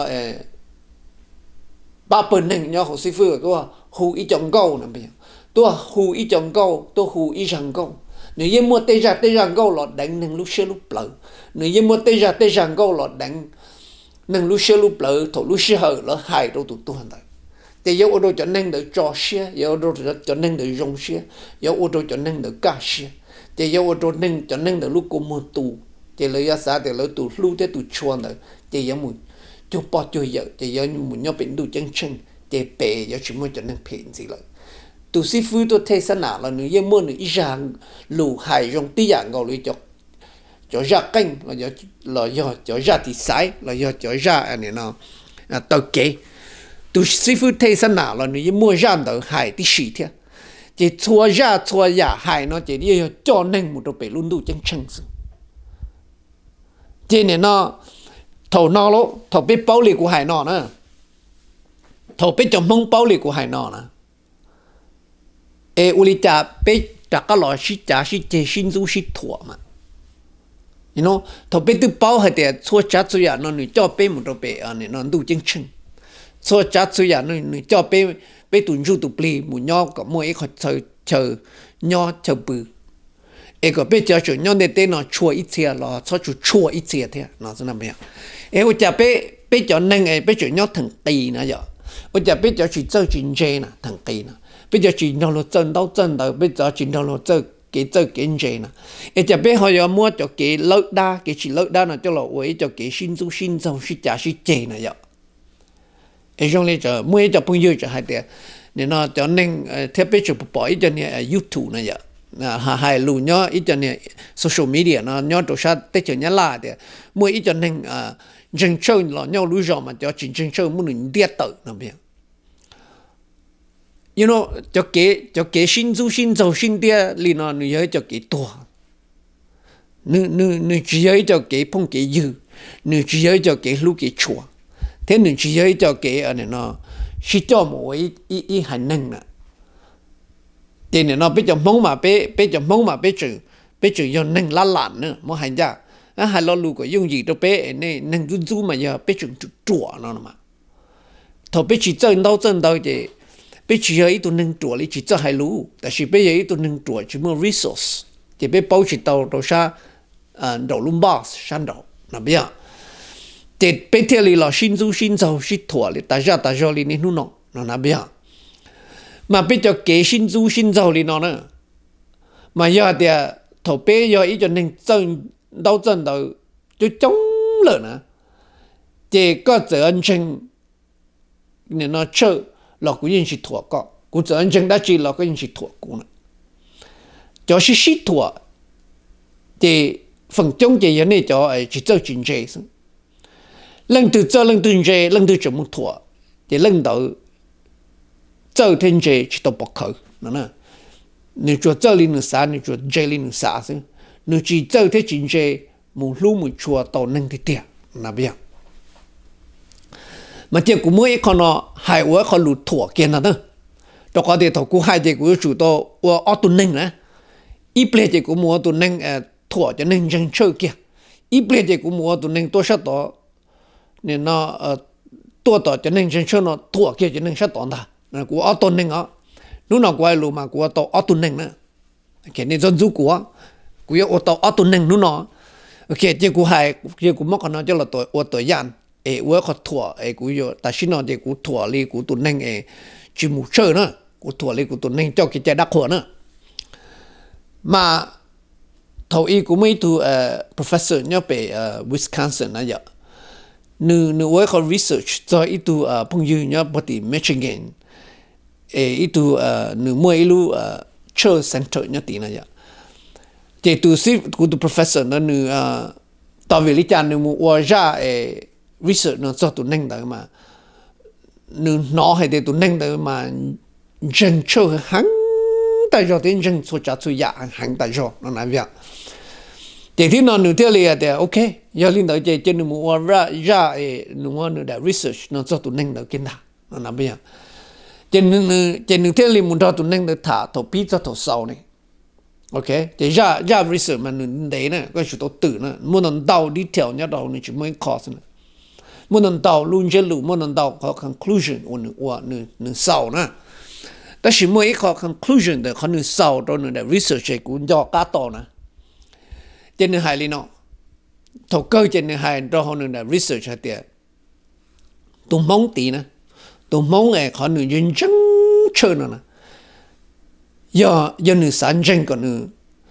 八本能有好師傅個話胡一種高那邊，都話胡一種高都胡一種高。nếu như mua tây ra câu lọt đánh nâng lúc xưa lúc lỡ nếu như mua tây ra câu lọt đánh nâng lúc xưa lúc lỡ thổ lúc xưa hở lỡ hại đâu tụt tuần đấy thì yếu ô tô cho nên được cho xe yếu ô tô cho nên được dùng xe yếu ô tô cho nên được cả xe thì yếu ô tô nên cho nên được lúc cô mua tù thì lấy ra xã thì lấy tù lưu tới tù chuan đấy thì yếu một chút bao nhiêu giờ thì yếu một nhau bệnh đủ chân chân thì bể yếu chỉ mua cho nên phiền gì lại tu sĩ phu tu thế sản nào là người dân mua người Iran lù hại trong tí dạng gọi là cho ra canh là do cho ra thì sai là do cho ra anh này nó tao kể tu sĩ phu thế sản nào là người dân mua ra đầu hại tí xì thế chỉ chua ra hại nó chỉ đi cho nên một đồ bể luôn đủ chân chân thế này nó thầu nó lỗ thầu biết bao lì của hại nó nữa thầu biết trong mông bao lì của hại nó nữa uli cha pe cha ka lo shi cha shi che shin zu shi thua ma you know to pe tu bao ha de chua cha zu ya no ni cho pe mu to pe an no du jing chen chua cha zu ya no ni cho pe tu ju tu pli mu nyo ko mo e kho chờ nyo chờ bự e ko pe cha chu nyo de te no chua i chia lo cho chu chua i chia the no so na me e u cha pe cho neng e pe chu nyo thằng ti na ya u cha pe cho chu zhe jin je na thằng ti na bây giờ chỉ nó chân đầu bây giờ chỉ nó chân cái gì nè, em chỉ biết họ mua cho cái lợi đa cái chỉ lợi đa là cho lỗ ấy cho cái sinh dầu sinh trả sinh chè này vậy, em trong này cho mua cho bao nhiêu cho hai tiền, nên nó cho nên theo bây giờ bỏ ít cho nên YouTube này vậy, hai lù nhá ít cho nên social media nó nhá đồ sát tết cho nhá là để mua ít cho nên dân chơi là nhau lùi rồi mà cho chính dân chơi muốn mình điệt tự nó biết. You know, cho cái sinh dầu sinh địa li nó nhớ cho cái tua, nữ chỉ nhớ cho cái phong cái dư, nữ chỉ nhớ cho cái lú cái chua, thế nữ chỉ nhớ cho cái anh nó chỉ cho một ý hành năng nè thì nó bây giờ mong mà bây giờ mong mà bây giờ do năng lá lạn nữa mà hành ra hay lo lù có dùng gì đâu bây này năng du mà giờ bây giờ chùa nó mà thôi bây chỉ chân đâu thì bây giờ ý tụi năng chùa lý chỉ cho hai lù但是bây giờ ý tụi năng chùa chỉ mua resource thì bây bao chỉ tàu sa đầu lùm bò san đầu là bây giờ thì bây giờ là xin giàu xin thua thì ta ra li nên nó là bây giờ mà bây giờ kế xin giàu li nó nữa mà giờ thì thôi bây giờ ý cho nên chân đâu cho chống lợn à thì có责任证nên nó chơi là cũng yên chỉ thua có cũng责任证đã chỉ là cũng yên chỉ thua cũng cho xin thua thì phần trong cái này cho chỉ做经济是，人都做人经济，人都这么拖，thì lần đầu做经济去到不可，那你做做里能啥，你做这里能啥是，你只做的经济，冇路冇错到能的点，那边。mà tiếc cũng mới con nó hai uống con lụt thua kia nào đó, đó có thể thầu cũng hai thì cũng chủ to uống ở tuần neng nè, ít bữa thì cũng mua tuần neng thua cho nên dân chơi kia, ít bữa thì cũng mua tuần neng tôi sát đó, nên nó tôi đó cho nên dân chơi nó thua kia cho nên sát đó ta, cũng ở tuần neng á, lúc nào quay luôn mà cũng ở tuần neng nữa, cái này dân du cũng ở tuần neng lúc nào, cái thì cũng hai cái cũng mất con nó cho là tôi gian uống có thua cũng vô ta xin nó thì cũng thua li cũng tuần neng chỉ một chơi nữa cũng thua li cũng tuần neng cho cái trái đặc hơn nữa mà thầu y cũng mấy tu professor nhớ về Wisconsin nãy giờ nữ uống có research cho ít tu phong dư nhớ bát đi Michigan ít tu nữ mua ít lu chơi center nhớ tí nãy giờ thì tu sĩ của tu professor nó nữ tao về lý trang nữ mua ra research nó cho tụi neng đó mà nó hay để tụi neng đó mà dân chơi hắn tại do tiếng dân số trả số giả hắn tại do nó nói vậy thì nó nửa theo là ok giờ linh đạo trên nó mua ra nó mua nó đã research nó cho tụi neng đó kiến thà nó nói vậy trên nửa theo là muốn cho tụi neng đó thả thầu pi cho thầu sau này ok thì ra research mà nửa đấy nè cái số đầu tử nè muốn nó đào đi theo nhá đào nó chỉ mới cost nè muốn đào luôn chế lũ muốn đào có conclusion của nửa sau nè,但是每一个 conclusion 的可能少到那的 research cũng do cá to nè, cho nên hay nó, thầu cơ cho nên hay do họ nên là research hay tiệt, tụi mong tí nè, tụi mong có nửa dân chân chơi nè, giờ nửa sản chân còn nửa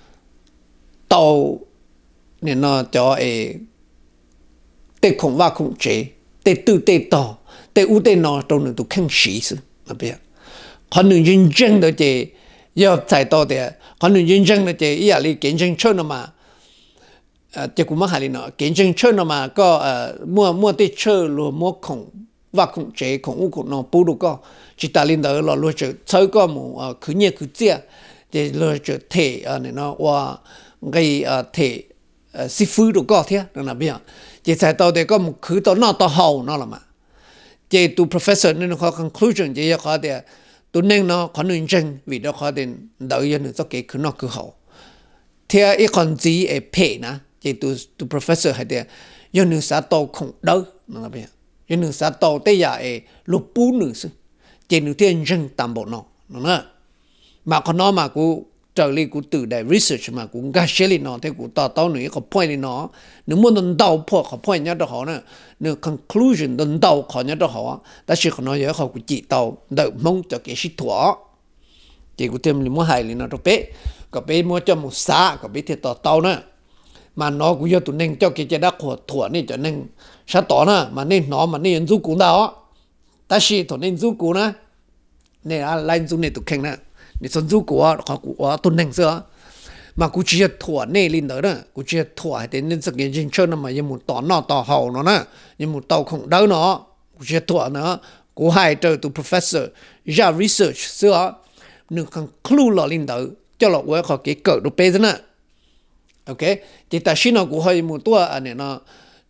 tàu nên nó cho tê không va không chế tê tư tê to tê u tê nó trong nửa tụ khăn sĩ sự là biết còn nửa dân chân đó chế giờ tại to để còn nửa dân chân đó chế ý là kiến chân chơi nó mà chế cũng mất hay nó kiến chân chơi nó mà có mua tê chơi luôn mua không va không chế không u không nó bù được có chỉ ta lên đó là luôn chơi có một cứ nhẹ cứ chia để luôn thể này nó qua cái thể sĩ phu được có thế là biết chỉ tại tao để có một khứ tao nó tao hậu nó là mà chỉ tu professor nên nó có conclusion chỉ có để tu nên nó có nên chân vì đó có đến đợi cho nó cho cái khứ nó cứ hậu theo ý con gì ở phe nè chỉ tu professor hay để cho nên sẽ tao không đỡ nó là biết cho nên sẽ tao tới giờ lục bù nữa chứ chỉ nên thiên chân tạm bộ nó mà còn nó mà cũng trở lại cũng từ đại research mà cũng gác xếp nó thế cũng tao nữa có point nó nếu muốn đào đào po có point nhá đó họ nè nếu conclusion đào đào họ nhá đó họ但是可能也好cũng chỉ tao đợi mong cho cái sự thua chỉ cũng thêm mua hai nó đó bé có bé mua cho một xã có bé thì tao nè mà nó cũng do tụi nên cho cái đắc của thua này cho nên sát tao nè mà nên nó mà nên giúp cũng đó 但是tụi nên giúp cũng nè nên lại giúp này tụi khen nè你甚至我都能说，嘛，估计拖内领导呢，估计拖还得那这个人车呢嘛，也没到那到好了呢，也没到空到呢，估计拖呢，我还这都 professor 加 research 是啊，你看 clue 了领导，叫了我靠给搞都背着呢 ，OK， thì ta xin nó cũng hơi một tua anh này nó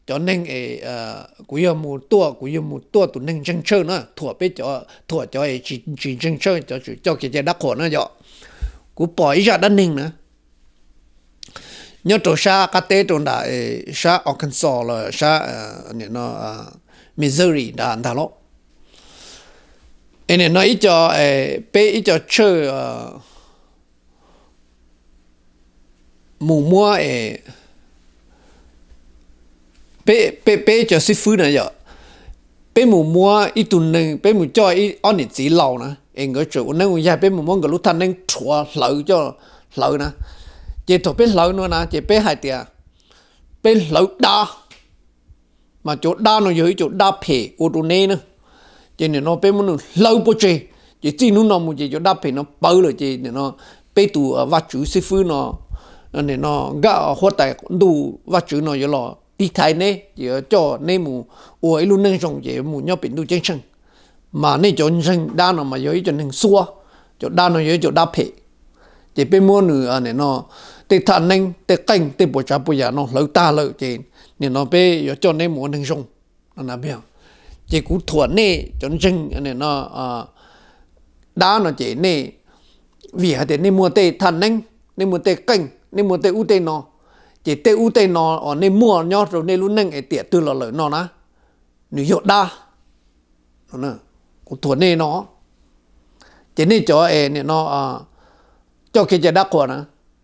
cho nên cú yêu một tua tụi nên chân chơi nữa thua biết cho chỉ chân chơi cho cái đắc khổ nữa vậy cú bỏ ý ra đan ninh nữa nhớ chỗ xa cái tết trong đó xa Arkansas là xa nó Missouri đã ăn thalo anh nói ít cho bé ít cho chơi mùa mua bé cho sư phụ này vậy bé mùa mua ít tuần này bé mùa cho ít anh chỉ lâu nè anh cái chỗ nên người bé mùa mua cái lúc thanh nên chua lẩu cho lẩu nè chỉ thôi bé lẩu nữa nè chỉ bé hai tia bé lẩu đa mà chỗ đa nó dưới chỗ đa phê ô tô này nữa chỉ nên nó bé muốn lẩu bò chê chỉ nó muốn chỉ chỗ đa phê nó bao rồi chỉ nên nó bé tụ vắt chú sư phụ nên nó gã hoa tài đủ vắt chú nó vậy lo đi thay nè chỉ cho nên mù ôi luôn nên trồng chỉ mù nhau biến đủ chân chân mà nên cho chân đa nó mà dưới cho nên xua chỗ đa nó dưới chỗ đa phê chỉ bên mua nữa nên nó tê thằng nên tê canh tê bồi cha bồi già nó lỡ ta lỡ chỉ nên nó bé cho nên mua nên trồng nó là biết chỉ cú thuận nè cho chân nên nó đa nó chỉ nè vì hay nên mua tê thằng nên mua tê canh nên mua tê u tê nó chỉ tê u tê nó nên mua nhau rồi nên luôn nên tiệt từ lỡ nó ná nếu hiệu đa nó nè cú thuận nè nó chỉ nên cho nên nó cho cái gì đắc quả nè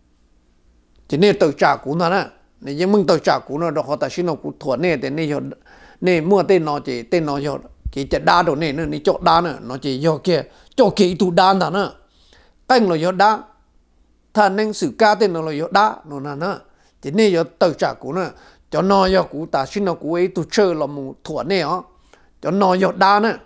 chỉ nên tự trả cú nó nè nếu như mình tự trả cú nó đó họ ta xin nó cú thuận nè thì nên mua tên nó chỉ tên nó cho cái gì đa đồ nè nó cho đa nữa nó chỉ cho kia cho cái tụ đa đó nữa canh nó cho đa thằng nên xử ca tên nó là cho đa nó nè chỉ nên cho tự trả cú nữa cho nó cho cú ta xin nó cú ấy tụ chơi là một thuận nè ó cho nó cho đa nữa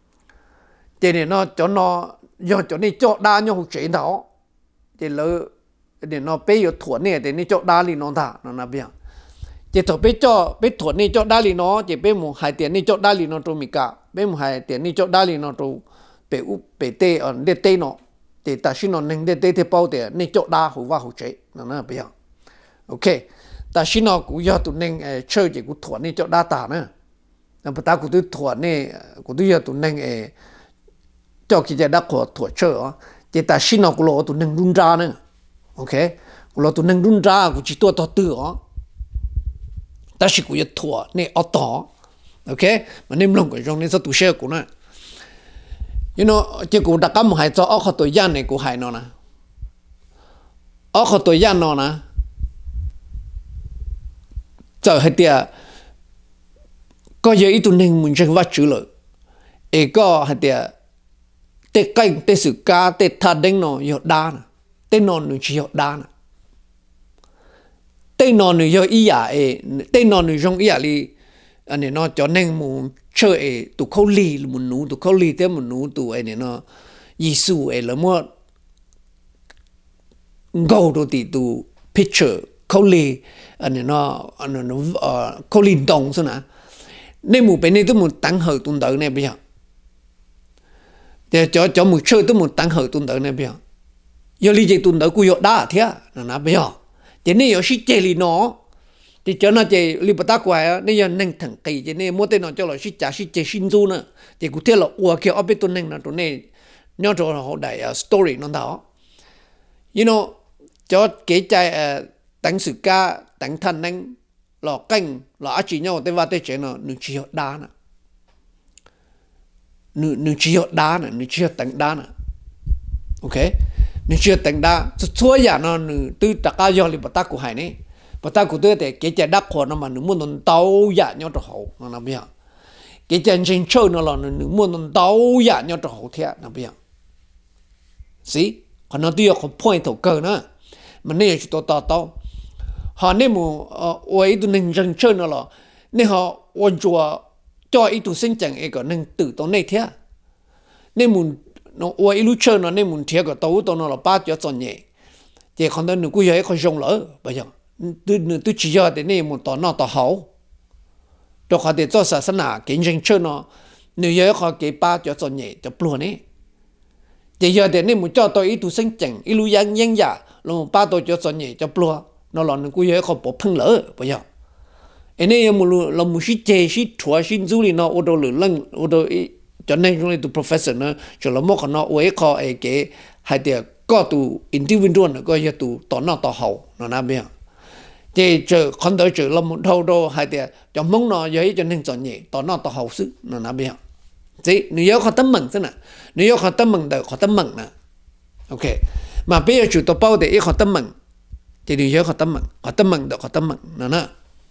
chỉ nên nó cho nó cho nên cho đa nhau chuyện đó chỉ lỡ để nó bây giờ thuận này để nó cho đa li nó thà nó biết chỉ thôi bây cho bây thuận này cho đa li nó chỉ bây một hai tiền này cho đa li nó trâu mì cả bây một hai tiền này cho đa li nó trâu bây u bây tê ở đây tê nó để ta xin nó nên đây tê thì bao để này cho đa hữu va hữu chế nó biết ok ta xin nó cũng do tụi nên chơi chỉ cũng thuận này cho đa ta nữa nhưng mà ta cũng tôi thuận này cũng tôi giờ tụi nên cho cái gì đó của thuận chơi á chỉ ta xin nó cũng lo tụi nên run ra nữa ok lo tụi nên run ra cũng chỉ tua tự á ta chỉ cũng thua này ở đó ok mà nên lòng cái trong này sao tụi xe cũng nè you know chỉ cũng đã cắm hai cho ở khó tuổi gian này cũng hai nó nè ở khó tuổi gian nó nè giờ hai tia có gì ít tụi nên mình chẳng vắt chữ lợi ấy có hai tia tê canh tê sự ca tê thà đánh nó hiệu đa nè tê non nó chỉ hiệu đa nè tê non nó hiệu ý à tê non nó trong ý à li anh ấy nó cho nên muốn chơi tụ khâu lì muốn nú tụ khâu lì thế muốn nú tụ anh ấy nó Giêsu là mua gấu đồ thì tụ picture khâu lì anh ấy nó khâu lì đồng sao nè nên muốn bên này tôi muốn tăng hợp tuần tới này bây giờ để cho một chơi tôi muốn tăng hợp tuần tới này bây giờ giờ lý giải tuần tới cú hiệu đa thế là bây giờ thế này giờ sĩ chơi li nó thì cho nó chơi li bắt ta quay nên giờ nên thằng kỳ thế này mua tên nó cho là sĩ trả sĩ chơi sinh du nữa thì cụ thể là ua kia ở bên tuần này tuần này nhớ cho họ đại story nó đó you know cho cái trái tăng sự ca tăng thân năng lò canh lò chỉ nhau tới vào tới chuyện nó nửa chỉ hiệu đá nè nửa chỉ hiệu đá nè nửa chỉ hiệu tăng đá nè ok nửa chỉ hiệu tăng đá số nhà nó nửa từ tất cả do li bắt ta của hải này bắt ta của tôi để cái trái đất của nó mà nửa muốn nó tàu nhà nhau cho hậu nó làm gì cái chân chân chơi nó là nửa muốn nó tàu nhà nhau cho hậu thiệt làm gì see còn nó tiêu có point thầu cơ nữa mà nên chỉ to họ nên mu ôi tụi nên chân chơi nó là nên họ ôn chùa cho ít tụi sinh chẳng ấy có nên tự tao này thế nên mu nó ôi lúc chơi nó nên mu thiệt có tao nó là ba cho chọn nhẹ thì còn đó nửa cuối ấy không dùng lỡ bây giờ tôi chỉ cho để nên mu tao nó tao hậu cho họ để cho sản nào cái chân chơi nó nếu ấy họ cái ba cho chọn nhẹ cho buồn ấy thì giờ để nên mu cho tao ít tụi sinh chẳng ít lúc yang giả rồi ba tao cho chọn nhẹ cho buồn nó là nửa cuối ấy họ bỏ phăng lỡ bây giờ anh ấy một là một sĩ chế sĩ chúa sĩ du lịch nó ô tô lửa lăng ô tô cho nên chúng tôi professor nó cho là một cái nó với khó ấy cái hay là có tụ individual nó có giờ tụ tỏ nó tỏ hậu nó nào biết thì chờ con tới chờ là một thâu đô hay là cho mong nó vậy cho nên chọn nhẹ tỏ nó tỏ hậu sức nó nào biết thì nếu có tấm mừng thế nào nếu có tấm mừng được có tấm mừng nè ok mà bây giờ chủ tàu bao để có tấm mừng thì nếu có tấm mừng được có tấm mừng nè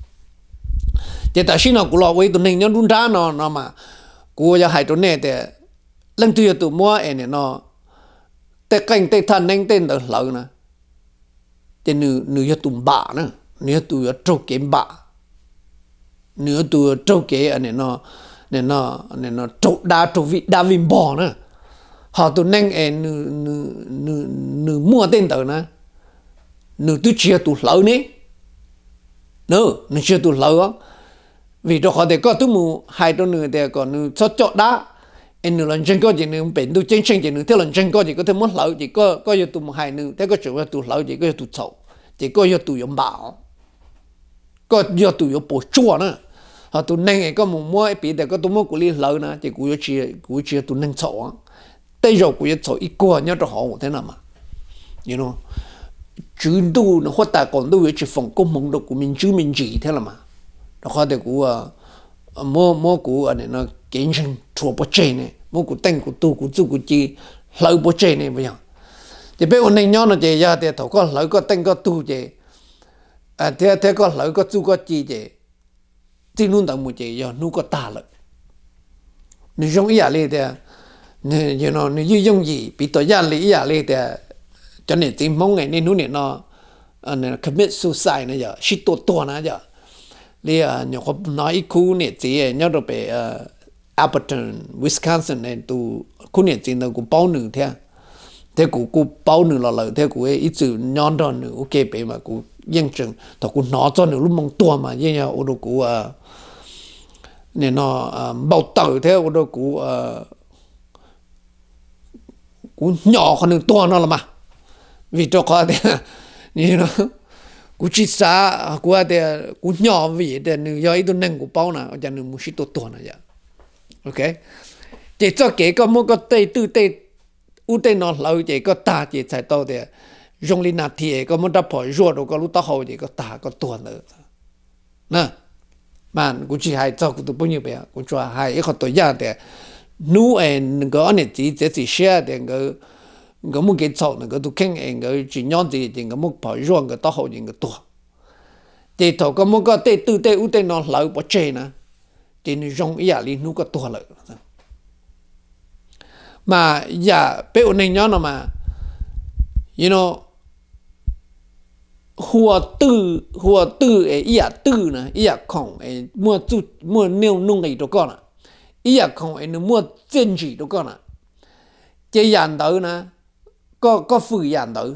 thì tại sao nó cũng lo với tụi mình nhớ đun ra nó mà của giờ hai tụi này thì lần thứ tụi mua em nóแต่กันแต่ท่านนั่งเต้นเดือดร้อนนะแต่เนื้อตุ่มบ้านะเนื้อตัวโจเกมบ้าเนื้อตัวโจเกอันนี้เนาะโจดาวินบ่อนะหาตัวนั่งเนื้อมัวเต้นเดือดนะเนื้อตัวเชียตัวเหล่านี้เนื้อเชียตัวเหล่าvì đó họ để cóตัวมูhaiตัวเนื้อแต่ก็เนื้อชดจอดได้anh lần chân có gì nữa bệnh tôi chân chân gì nữa theo lần chân có gì có thể muốn lẩu chỉ có yêu tụi hai nữa thế có chuyện tụi lẩu chỉ có yêu tụi xấu chỉ có yêu tụi bảo có yêu tụi bổ chua nữa họ tụi neng có một mua bị để có tụi mua của liên lẩu nữa chỉ của chia tụi neng xấu đây rồi của yêu xấu ít qua nhớ cho họ một thế nào mà you know chuyên tu nó phát tài còn tu chỉ phòng công mong được của mình chứ mình chỉ thế là mà đó họ để của mua của anh nó kiến chân chùa bố chế này mua của tên của tu của chú của chi lợi bố chế này bây giờ thì bây giờ này nó chỉ ra thì thầu có lợi có tên có tu chỉ thế có lợi có chú có chi chỉ chỉ luôn tầm một chỉ giờ nu có ta lợi nếu dùng ý lại thì you know nếu dùng gì bị tội gian lý ý lại thì cho nên tìm mong ngày nên nu này nó commit suicide này giờ shit to này giờ đi nhiều có nói ít khu này chỉ nhớ được về Alberton, Wisconsin này tụ khu này chỉ là của bao nữ thế của bao nữ là lợi thế của ít chữ nhon đó nữ ok bé mà của dân trường thọ của nó cho nữ lúc mong tua mà như nhau ở đâu của này nó bao tử thế ở đâu của nhỏ hơn nữ tua nó là mà vì cho có thì như nó cú chỉ xa cú thì cú nhỏ vì để nữ do ít tuần nâng của bao nào cho nữ muốn xí to này vậy ok chỉ cho cái có một cái tây tư tây u tây nó lâu chỉ có ta chỉ sai tao thì dùng linh nát thì có một đáp hỏi rồi có lúc tao hỏi chỉ có ta có tuần nữa nè mà cú chỉ hay cho cú tụi bao nhiêu bé cú cho hay cáiตัวอย่างแต่นู้เองก็อันนี้只shareแต่ก็冇幾錯那個都傾เองก็只樣子ก็冇跑rồiก็ตาhỏiก็ตัวแต่ถ้าก็冇個tây tư tây u tây nó lâuบ่chơiนะthì nó dùng ý lý nó có to lợi mà giờ bây giờ này nhớ nó mà you know hùa tư ý tư nè ý không mua nêu nung cái đó con à ý không nó mua chân chỉ đó con à cái dàn đó nè có phử dàn đó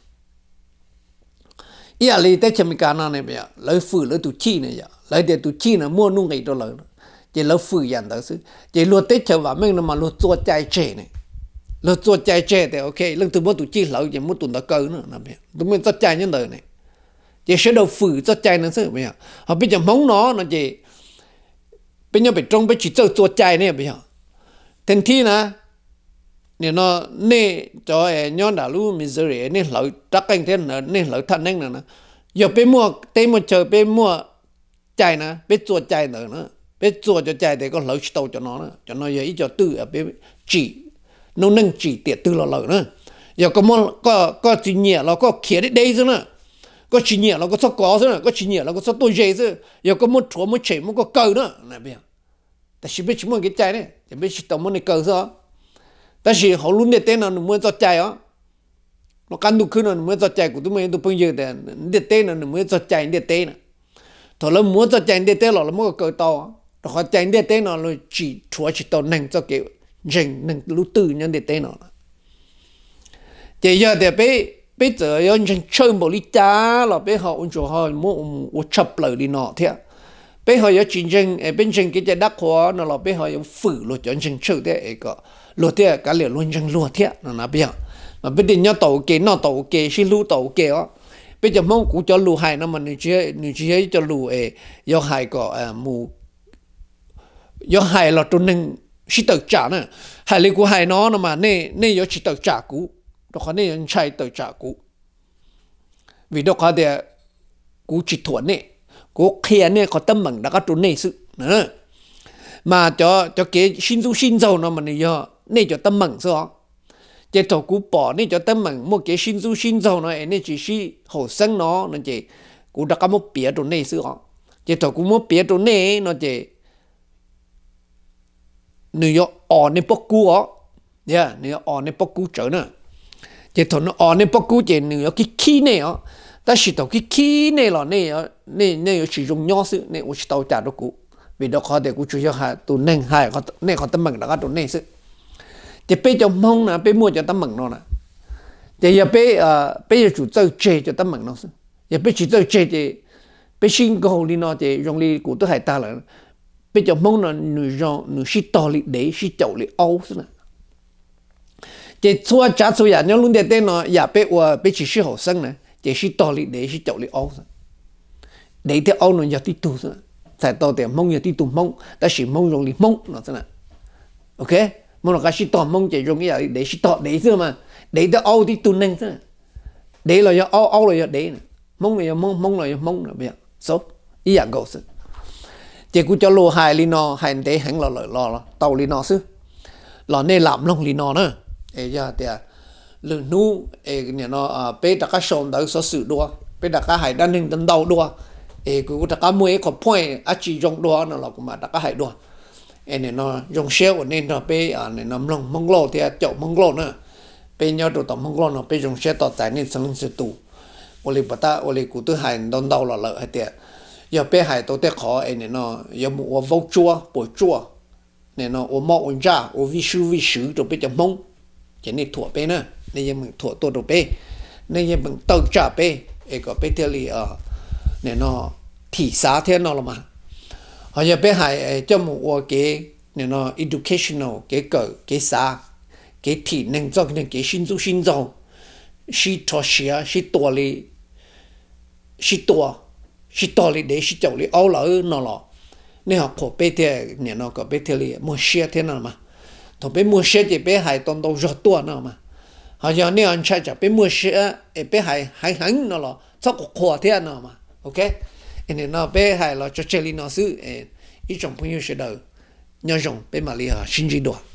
ý lý tới chấm cái nào này bây giờ lấy phử lấy tụ chi này giờ lấy để tụ chi là mua nung cái đó lợi chỉ là phử dàn đó chứ chỉ luật tết chờ vào mình mà luật做trái trẻ này luật做trái trẻ thì ok lần từ bữa tụ chi lợi chỉ muốn tụi nó cơ nữa là biết tụi mình做trái như đời này chỉ sẽ đầu phử做trái nữa chứ bây giờ họ bây giờ mong nó chỉ bây giờ bị trong bị chỉ做trái này bây giờ thành thi nè nên nó nè cho nhon đã lu Missouri nên lợi trắc anh thế nên lợi thanh anh nè giờ bị mua tây mua chờ bị mua trái nè bị 做trái nữa bé做cho trái thì có lợi tàu cho nó vậy cho tư ở bé chỉ nó nâng chỉ tiệt tư là lợi nữa giờ có chỉ nhẹ nó có khía đấy đây chứ nữa có chỉ nhẹ nó có số có chứ nữa có chỉ nhẹ nó có số tôi dễ chứ giờ có một chỗ một chảy một có cờ nữa này bây giờ ta chỉ biết chỉ muốn cái trái này chỉ biết chỉ tao muốn cái cờ thôi ta chỉ họ luôn để tên nó muốn cho trái á nó căn đủ khứ nó muốn cho trái của tụi mình tụi bây giờ để để tên nó muốn cho trái để tên thôi là muốn cho trái để tên là muốn cái cờ to họ chạy để tên nó rồi chỉ chúa chỉ tao nâng cho cái rình nâng lú tư nhân để tên nó thì giờ thì bây giờ yon chơi một lý cha là bây họ cho họ mua chập lời đi nọ thế bây họ có chiến tranh bên trên cái trái đất hóa nó là bây họ có phử luật chiến tranh chơi thế cái luật thế cái liền luôn tranh luật thế nó là bây giờ mà bây giờ nhau tàu kế nó tàu kế xin lú tàu kế á bây giờ mong cũng cho lù hai nó mà nữ chế cho lù do hai có mù do hai là tụi nên chỉ tự trả nè hai lấy của hai nó mà nè do chỉ tự trả cũ đó khó nè chạy tự trả cũ vì đó khó để cũ chỉ thuận nè cũ kia nè có tâm mừng đã có tụi nè sự nữa mà cho cái xin dầu nó mà nè cho tâm mừng sao chỉ thầu cũ bỏ nè cho tâm mừng một cái xin dầu nó nè chỉ hậu sinh nó chỉ cũ đã có một bìa tụi nè sự chỉ thầu cũ một bìa tụi nè nó chỉ nếu ở nơi bắc cú ó, nếu ở nơi bắc cú trở nữa, chỉ thằng nó ở nơi bắc cú chỉ nếu cái khí này ó, ta chỉ tao cái khí này là này sử dụng nhỏ sự này tôi chỉ tao trả được cú, vì đó khó để cú chủ yếu là tụi neng hai có này có tấm bằng đã có tụi neng sự, chỉ bây giờ mong là bây mua cho tấm bằng nó nè, chỉ giờ bây giờ chủ tao chơi cho tấm bằng nó sự, giờ bây chủ tao chơi thì bây xin câu đi nó thì dùng đi cú tôi hay ta là bây giờ mong là nữ sĩ to lịch đấy sĩ chậu lịch âu thế này, chỉ xua trả xua nhà nhau luôn để tên nó nhà bây chỉ sĩ hậu sinh này, chỉ sĩ to lịch đấy sĩ chậu lịch âu, đấy thì âu nó nhà tí tu thế này, tại to thì mong nhà tí tu mong, ta chỉ mong dùng lịch mong nó thế này, ok, mong là cái sĩ to mong chỉ dùng cái gì đấy sĩ to đấy thôi mà, đấy thì âu tí tu nên thế này, đấy là do âu là do đấy này, mong là do mong là do mong là bây giờ, số ý dạng cầu sự chỉ cứ cho lô hai li nó hai để hắn là lợi lo tàu li nó xứ là nên làm long li nó nữa ấy giờ thì lừa nu ấy nhà nó bé đặt cái sòng đỡ số sự đua bé đặt cái hải đan hình đan đầu đua ấy cứ đặt cái mũi có point á chỉ dùng đua nó là cũng mà đặt cái hải đua ấy này nó dùng shell nên nó bé này nó long mông lô thì chậu mông lô nữa bé nhau đồ tàu mông lô nó bé dùng shell tàu tại nên sang sự tù oli bata oli cụ tư hải đan đầu là lợi hay tiệt giờ bé hải tôi khó ấy này nó giờ mua vô chua bồi chua này nó ô mọ ôn ra ô vi sứ rồi bé chấm mông chỉ nên thua bé nữa nên giờ mình thua tôi rồi bé nên giờ mình tự trả bé ấy có bé theo li này nó thị xã thế nó là mà họ giờ bé hải cho một cái này nó educational cái xã cái thị nên cho cái xin dầu si thọ xia si tua li si tua chỉ to li để chỉ chậu li áo lỡ nó lọ nên họ có bé thế nhà nó có bé thế li mua xe thế nào mà thằng bé mua xe thì bé hay toàn đầu rót tua nào mà họ giờ nếu anh trai cho bé mua xe bé hay hắn nó lọ chắc có khó thế nào mà ok nên nó bé hay là cho chơi li nó xứ ít trong朋友学的，要用bé mà li xin gì đó